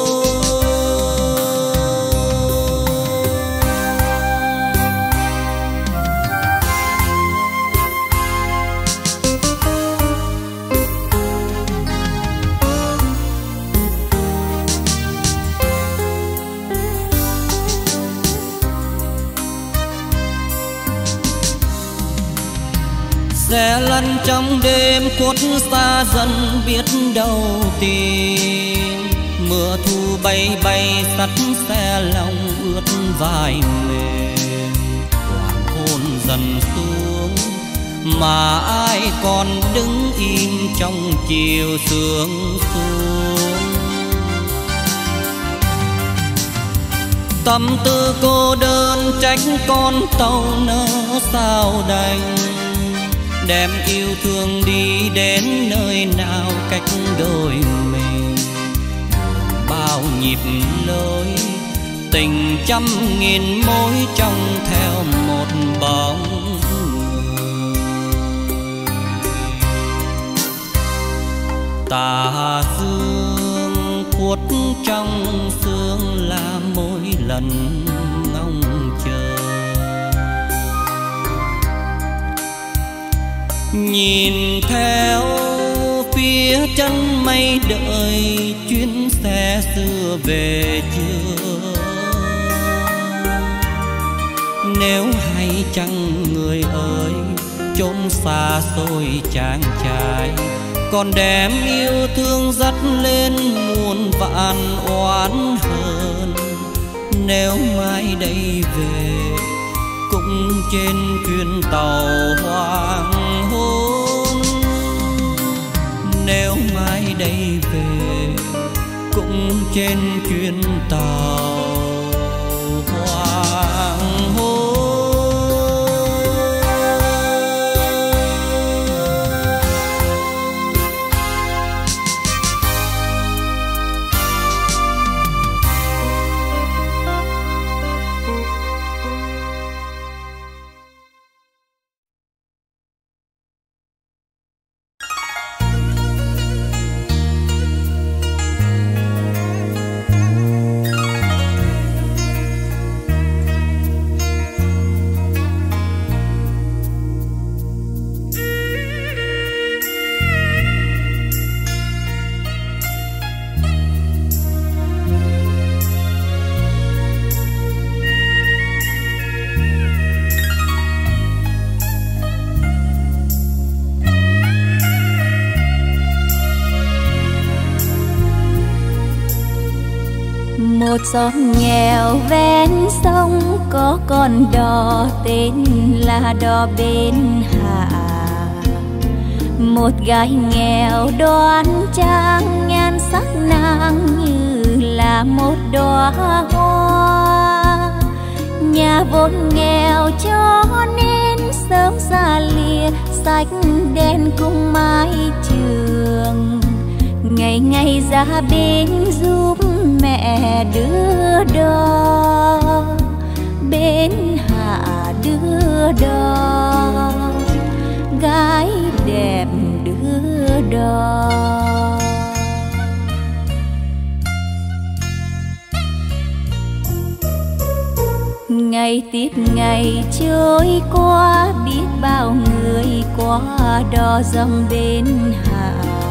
Sẽ lăn trong đêm khuất xa dần biết đâu tìm. Mưa thu bay bay sắt xe lòng ướt vai mềm. Hoàng hôn dần xuống mà ai còn đứng im trong chiều sương xuống. Tâm tư cô đơn trách con tàu nỡ sao đành, đem yêu thương đi đến nơi nào cách đôi mình. Đường bao nhịp lối, tình trăm nghìn mối trông theo một bóng người. Tà dương khuất trong sương là mỗi lần ngóng chờ. Nhìn theo phía chân mây đợi chuyến xe xưa về chưa. Nếu hay chăng người ơi chốn xa xôi chàng trai, còn đem yêu thương dắt lên muôn vạn oán hờn. Nếu mai đây về cũng trên chuyến tàu hoàng hôn. Nếu mai đây về cũng trên chuyến tàu hoàng hôn. Một xóm nghèo ven sông có con đò tên là đò bên Hạ. Một gái nghèo đoan trang nhan sắc nàng như là một đóa hoa. Nhà vốn nghèo cho nên sớm xa lìa sách đen cùng mái trường. Ngày ngày ra bên giúp mẹ đưa đò bên Hạ đưa đò, gái đẹp đưa đò. Ngày tiếp ngày trôi qua, biết bao người qua đò dòng bên Hạ.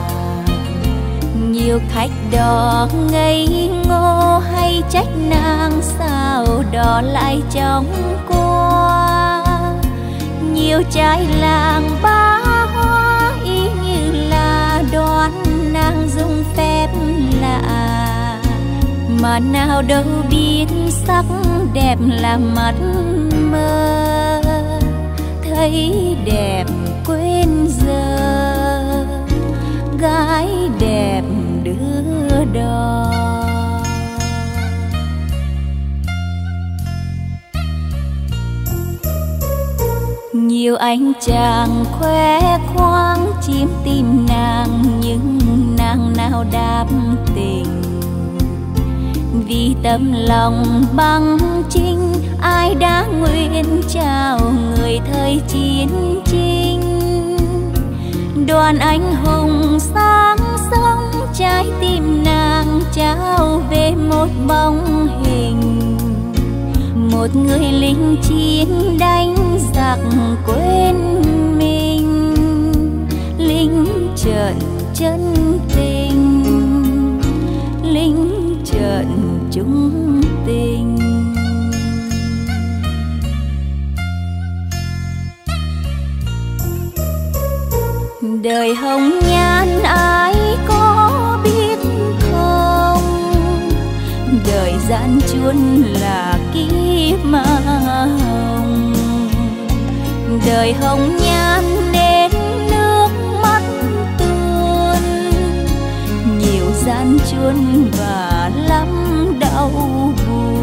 Nhiều khách đò ngây ngô hay trách nàng sao đò lại chóng qua. Nhiều trai làng ba hoa y như là đoán nàng dùng phép lạ, mà nào đâu biết sắc đẹp là mắt mơ. Thấy đẹp quên giờ, gái đẹp đưa đò. Nhiều anh chàng khoe khoang chiếm tim nàng, nhưng nàng nào đáp tình. Vì tấm lòng bằng trinh, ai đã nguyện trao người thời chiến chinh. Đoàn anh hùng sáng sống, trái tim nàng trao về một bóng hình. Một người lính chiến đánh giặc quên mình, lính trận chân tình, lính trận chung tình. Đời hồng nhan ai có biết không, đời gian truân là kiếp mà hồng. Đời hồng nhan nên nước mắt tuôn, nhiều gian truân và lắm đau buồn.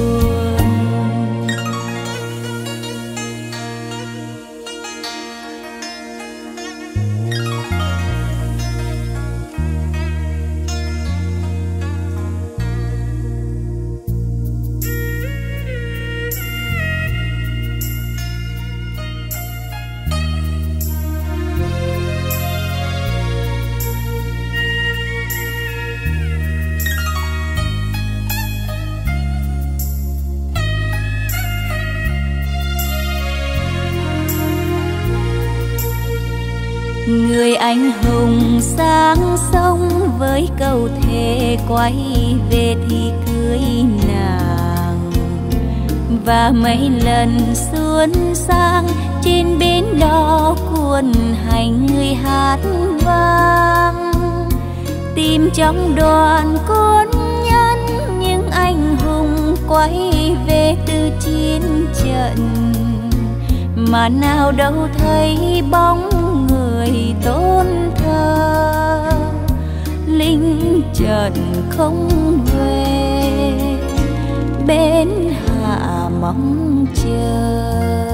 Người anh hùng sáng sông với câu thề quay về thì cưới nàng. Và mấy lần xuân sang trên bến đò cuốn hành người hát vang. Tìm trong đoàn quân nhân những anh hùng quay về từ chiến trận, mà nào đâu thấy bóng người tôn thờ. Lính trận không về, bên Hạ mong chờ.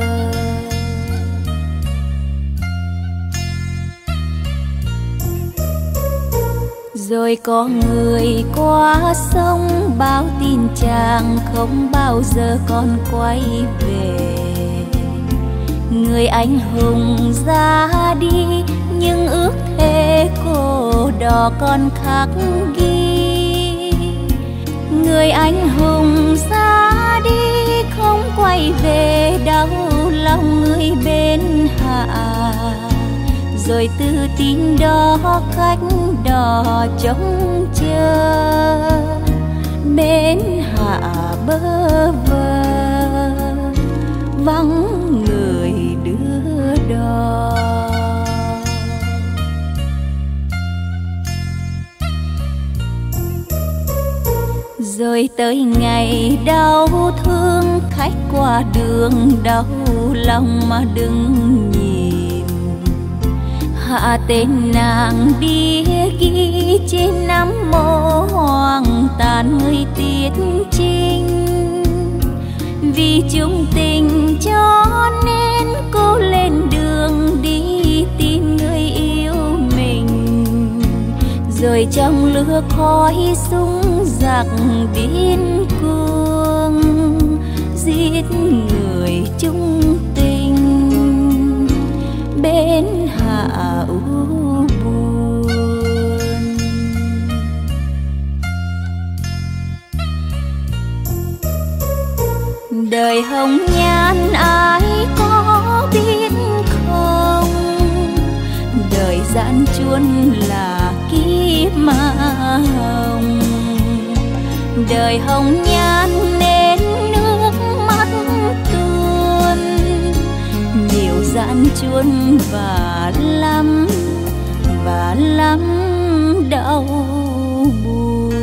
Rồi có người qua sông báo tin chàng không bao giờ còn quay về. Người anh hùng ra đi nhưng ước thề cô đò còn khắc ghi. Người anh hùng ra đi không quay về, đau lòng người bên Hạ. Rồi từ tin đó khách đò trông chờ, bên Hạ bơ vơ vắng người đưa đò. Rồi Rồi tới ngày đau thương, khách qua đường đau lòng mà đừng nhìn. Hạ tên nàng đi ghi trên nắm mộ hoàng tàn người tiết trinh. Vì chung tình cho nên cô lên đường đi tìm người yêu mình. Rồi trong lửa khói súng giặc điên cuồng giết người chung tình bên hạ u buồn. Đời hồng nhan ai có biết không, đời gian truân là kiếp ma hồng. Đời hồng nhan nên nước mắt tuôn, nhiều gian truân và lắm đau buồn.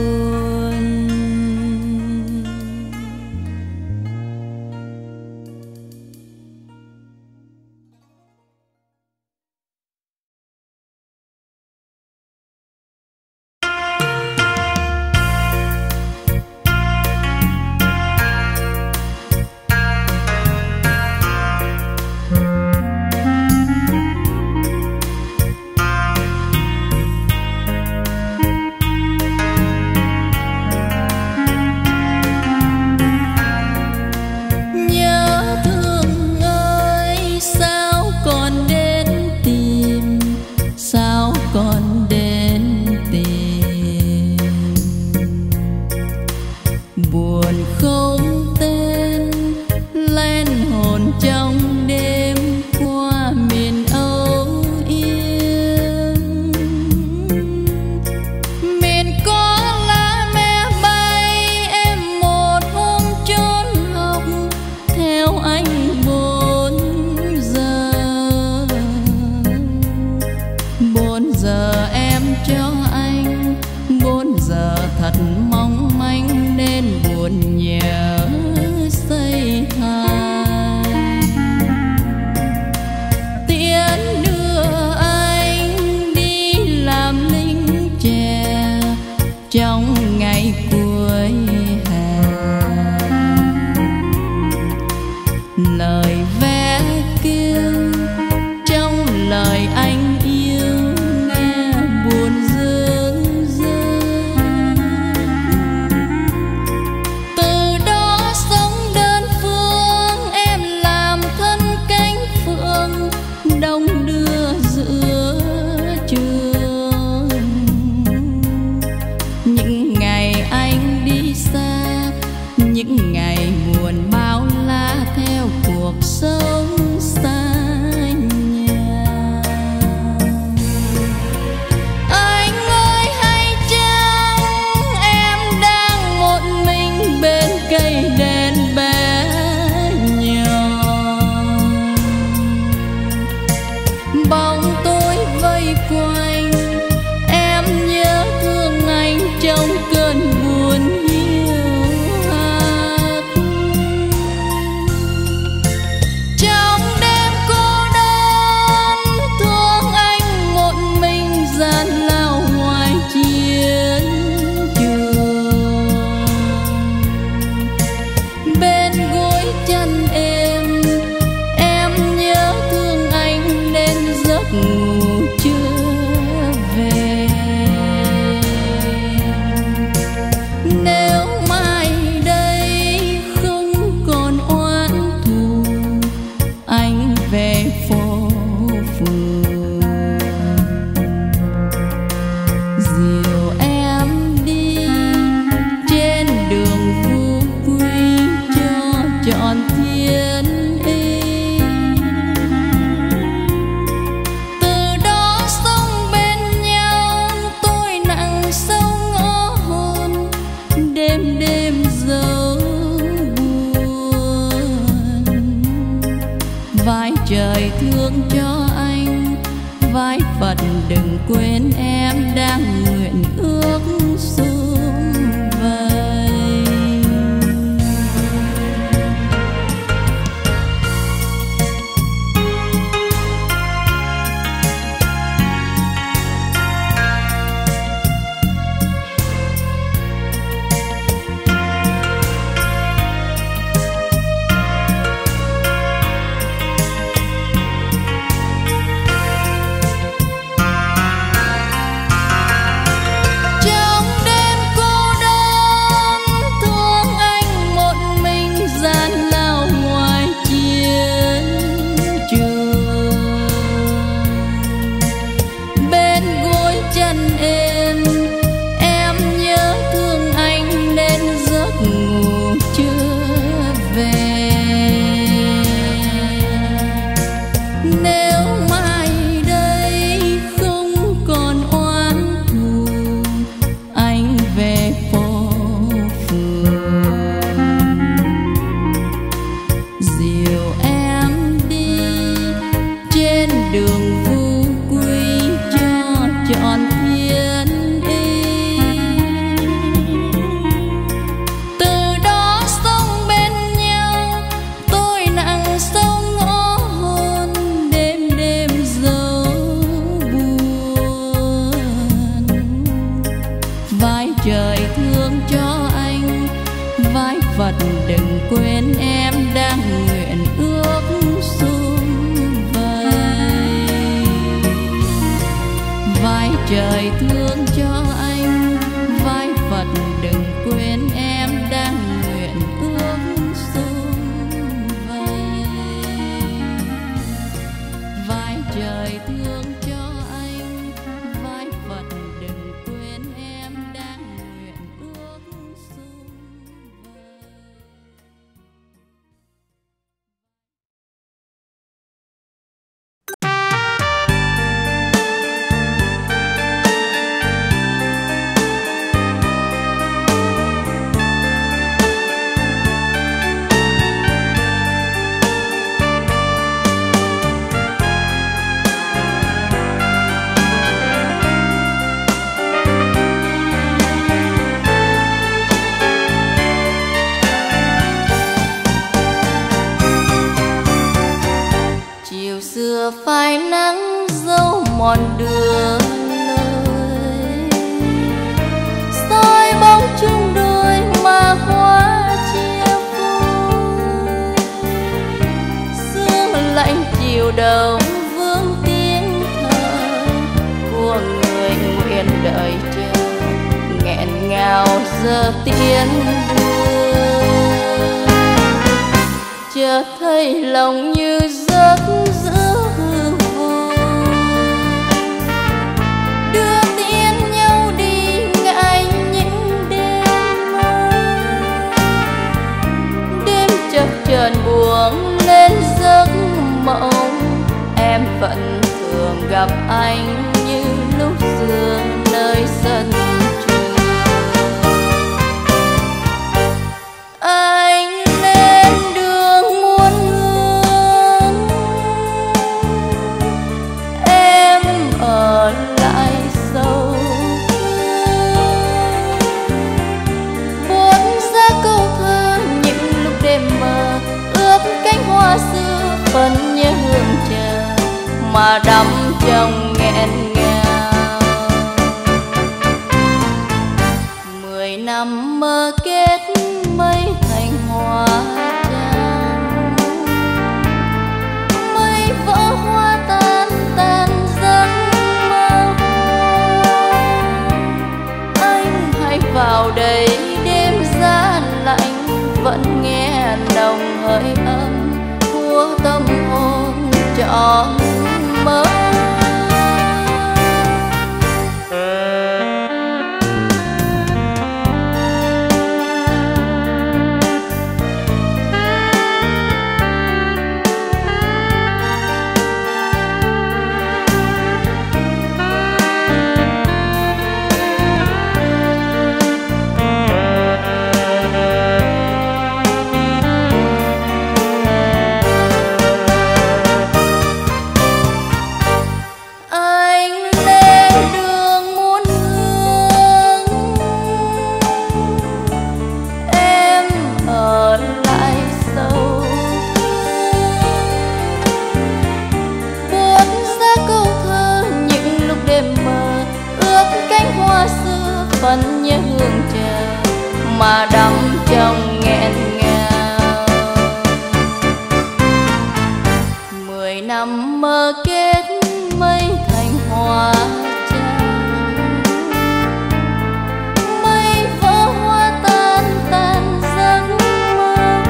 đừng quên em đang nguyện ước sum vầy. đường phú quý cho trọn thiên ý. Từ đó sống bên nhau, tôi nặng sâu ngõ hôn, đêm đêm dấu buồn. Vai trời thương cho anh, vai Phật đừng quên em đang nguyện ước sum vầy. Vai trời thương cho anh, vai Phật đừng quên em đang nguyện ước sum vầy. Vai trời thương cho anh, vai Phật đừng quên em đang nguyện ước sum vầy. Chiều xưa phai nắng dấu mòn đường lời, soi bóng chung đôi mà hoa chia phôi. Sương lạnh chiều đông vương tiếng thở của người nguyện đợi chờ, nghẹn ngào giờ tiến đưa. Chợt thấy lòng như giấc giữa hư vô, đưa tiễn nhau đi ngại những đêm mơ. Đêm chập chờn buông lên giấc mộng, em vẫn thường gặp anh như lúc xưa nơi sân trường. Anh lên đường muôn hương, em ở lại sâu thương. Buốt ra câu thơ những lúc đêm mơ, ướp cánh hoa xưa phần nhớ hương chờ mà đắm trong nghẹn ngào. 10 năm mơ kết mây thành hoa trắng, mây vỡ hoa tan tan giấc mơ. Anh hãy vào đây đêm giá lạnh, vẫn nghe nồng hơi ấm của tâm hồn trọn mơ. Vẫn nhớ hương chờ mà đắm trong nghẹn ngào. 10 năm mơ kết mây thành hoa trắng, mây vỡ hoa tan tan giấc mơ.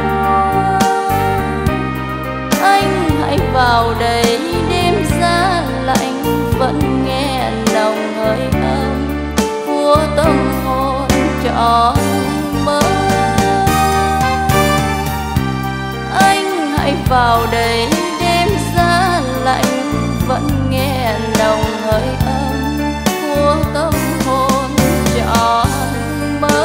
Anh hãy vào đây đêm giá lạnh, vẫn nghe nồng hơi ấm của tâm hồn trọn mơ. Anh hãy vào đây đêm giá lạnh, vẫn nghe nồng hơi ấm của tâm hồn trọn mơ.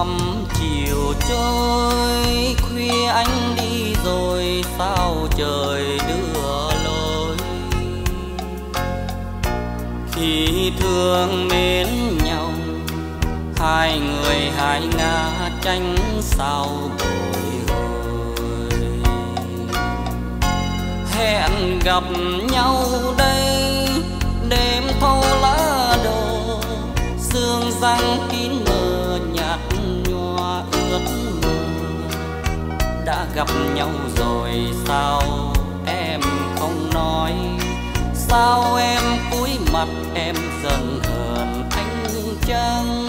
thăm chiều trôi, khuya anh đi rồi sao trời đưa lối. Khi thương mến nhau, hai người hai ngã tranh sao bồi hồi. Hẹn gặp nhau đây, đêm thâu lá đồ, sương răng kín mờ nhạt nhòa ướt mơ. Đã gặp nhau rồi sao em không nói, sao em cúi mặt em dần hờn anh chăng.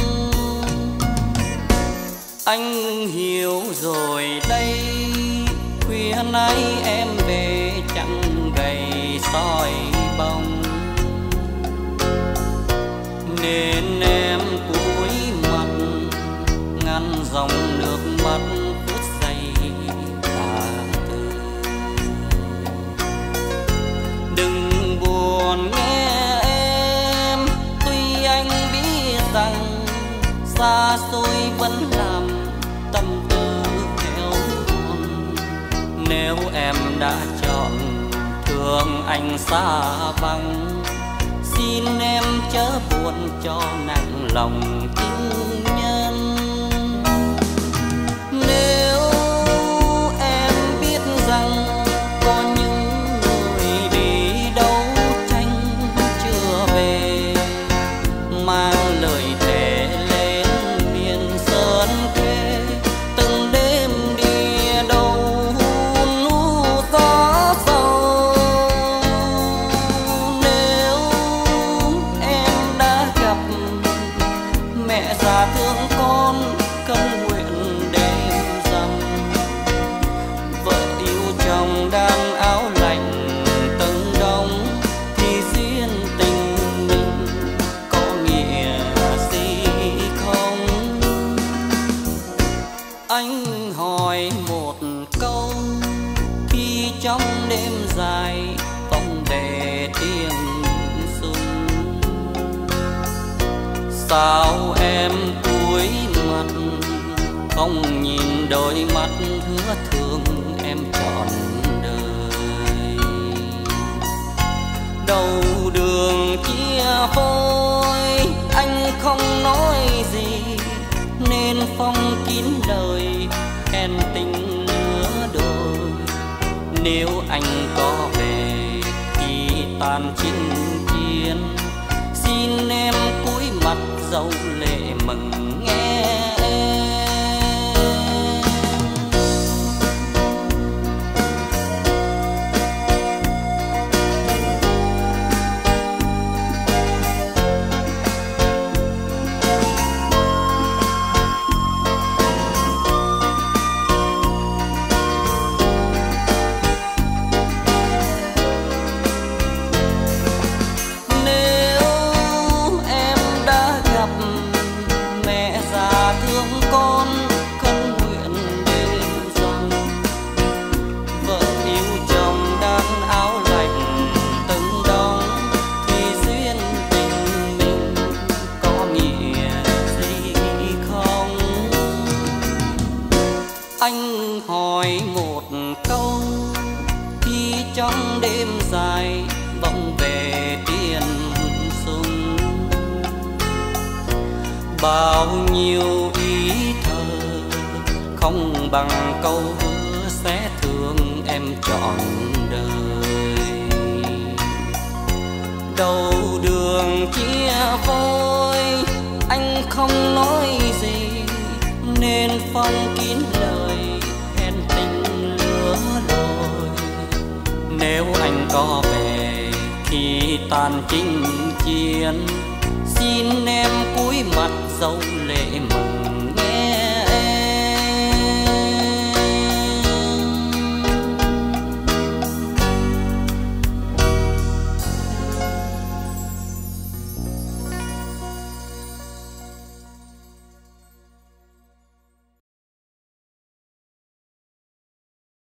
Anh hiểu rồi đây, khuya nay em về chẳng gầy soi bóng, nên em cúi mặt ngăn dòng nước mắt phút giây tha thứ. Đừng buồn nghe em, tuy anh biết rằng xa xôi vẫn làm tâm tư héo hon. Nếu em đã chọn thương anh xa vắng, xin em chớ buồn cho nặng lòng tình nhân. Nếu em biết rằng có những người đi đấu tranh chưa về, mang lời thề lên miền sơn kê, từng đêm đi đâu hun hút gió sâu. Nếu em đã gặp mẹ già thương con, cân nguyện đêm rằm, vợ yêu chồng đan áo lạnh từng đông, thì duyên tình mình có nghĩa gì không? Anh hỏi một câu, khi trong đêm dài vòng về tiếng sung, sao em cúi mặt không nhìn đôi mắt hứa thương em trọn đời. Đầu đường chia phôi anh không nói gì, nên phong kín lời hẹn tình lứa đôi. Nếu anh có về thì tàn chinh chiến, xin em cúi mặt dấu lệ mừng nghe em. Anh hỏi một câu, khi trong đêm dài vọng về tiền sung, bao nhiêu ý thơ không bằng câu hứa sẽ thương em trọn đời. Đầu đường chia phôi anh không nói gì, nên phong kín lời hẹn tình lứa đôi. Nếu anh có về thì tàn chinh chiến, xin em cúi mặt dấu lệ mừng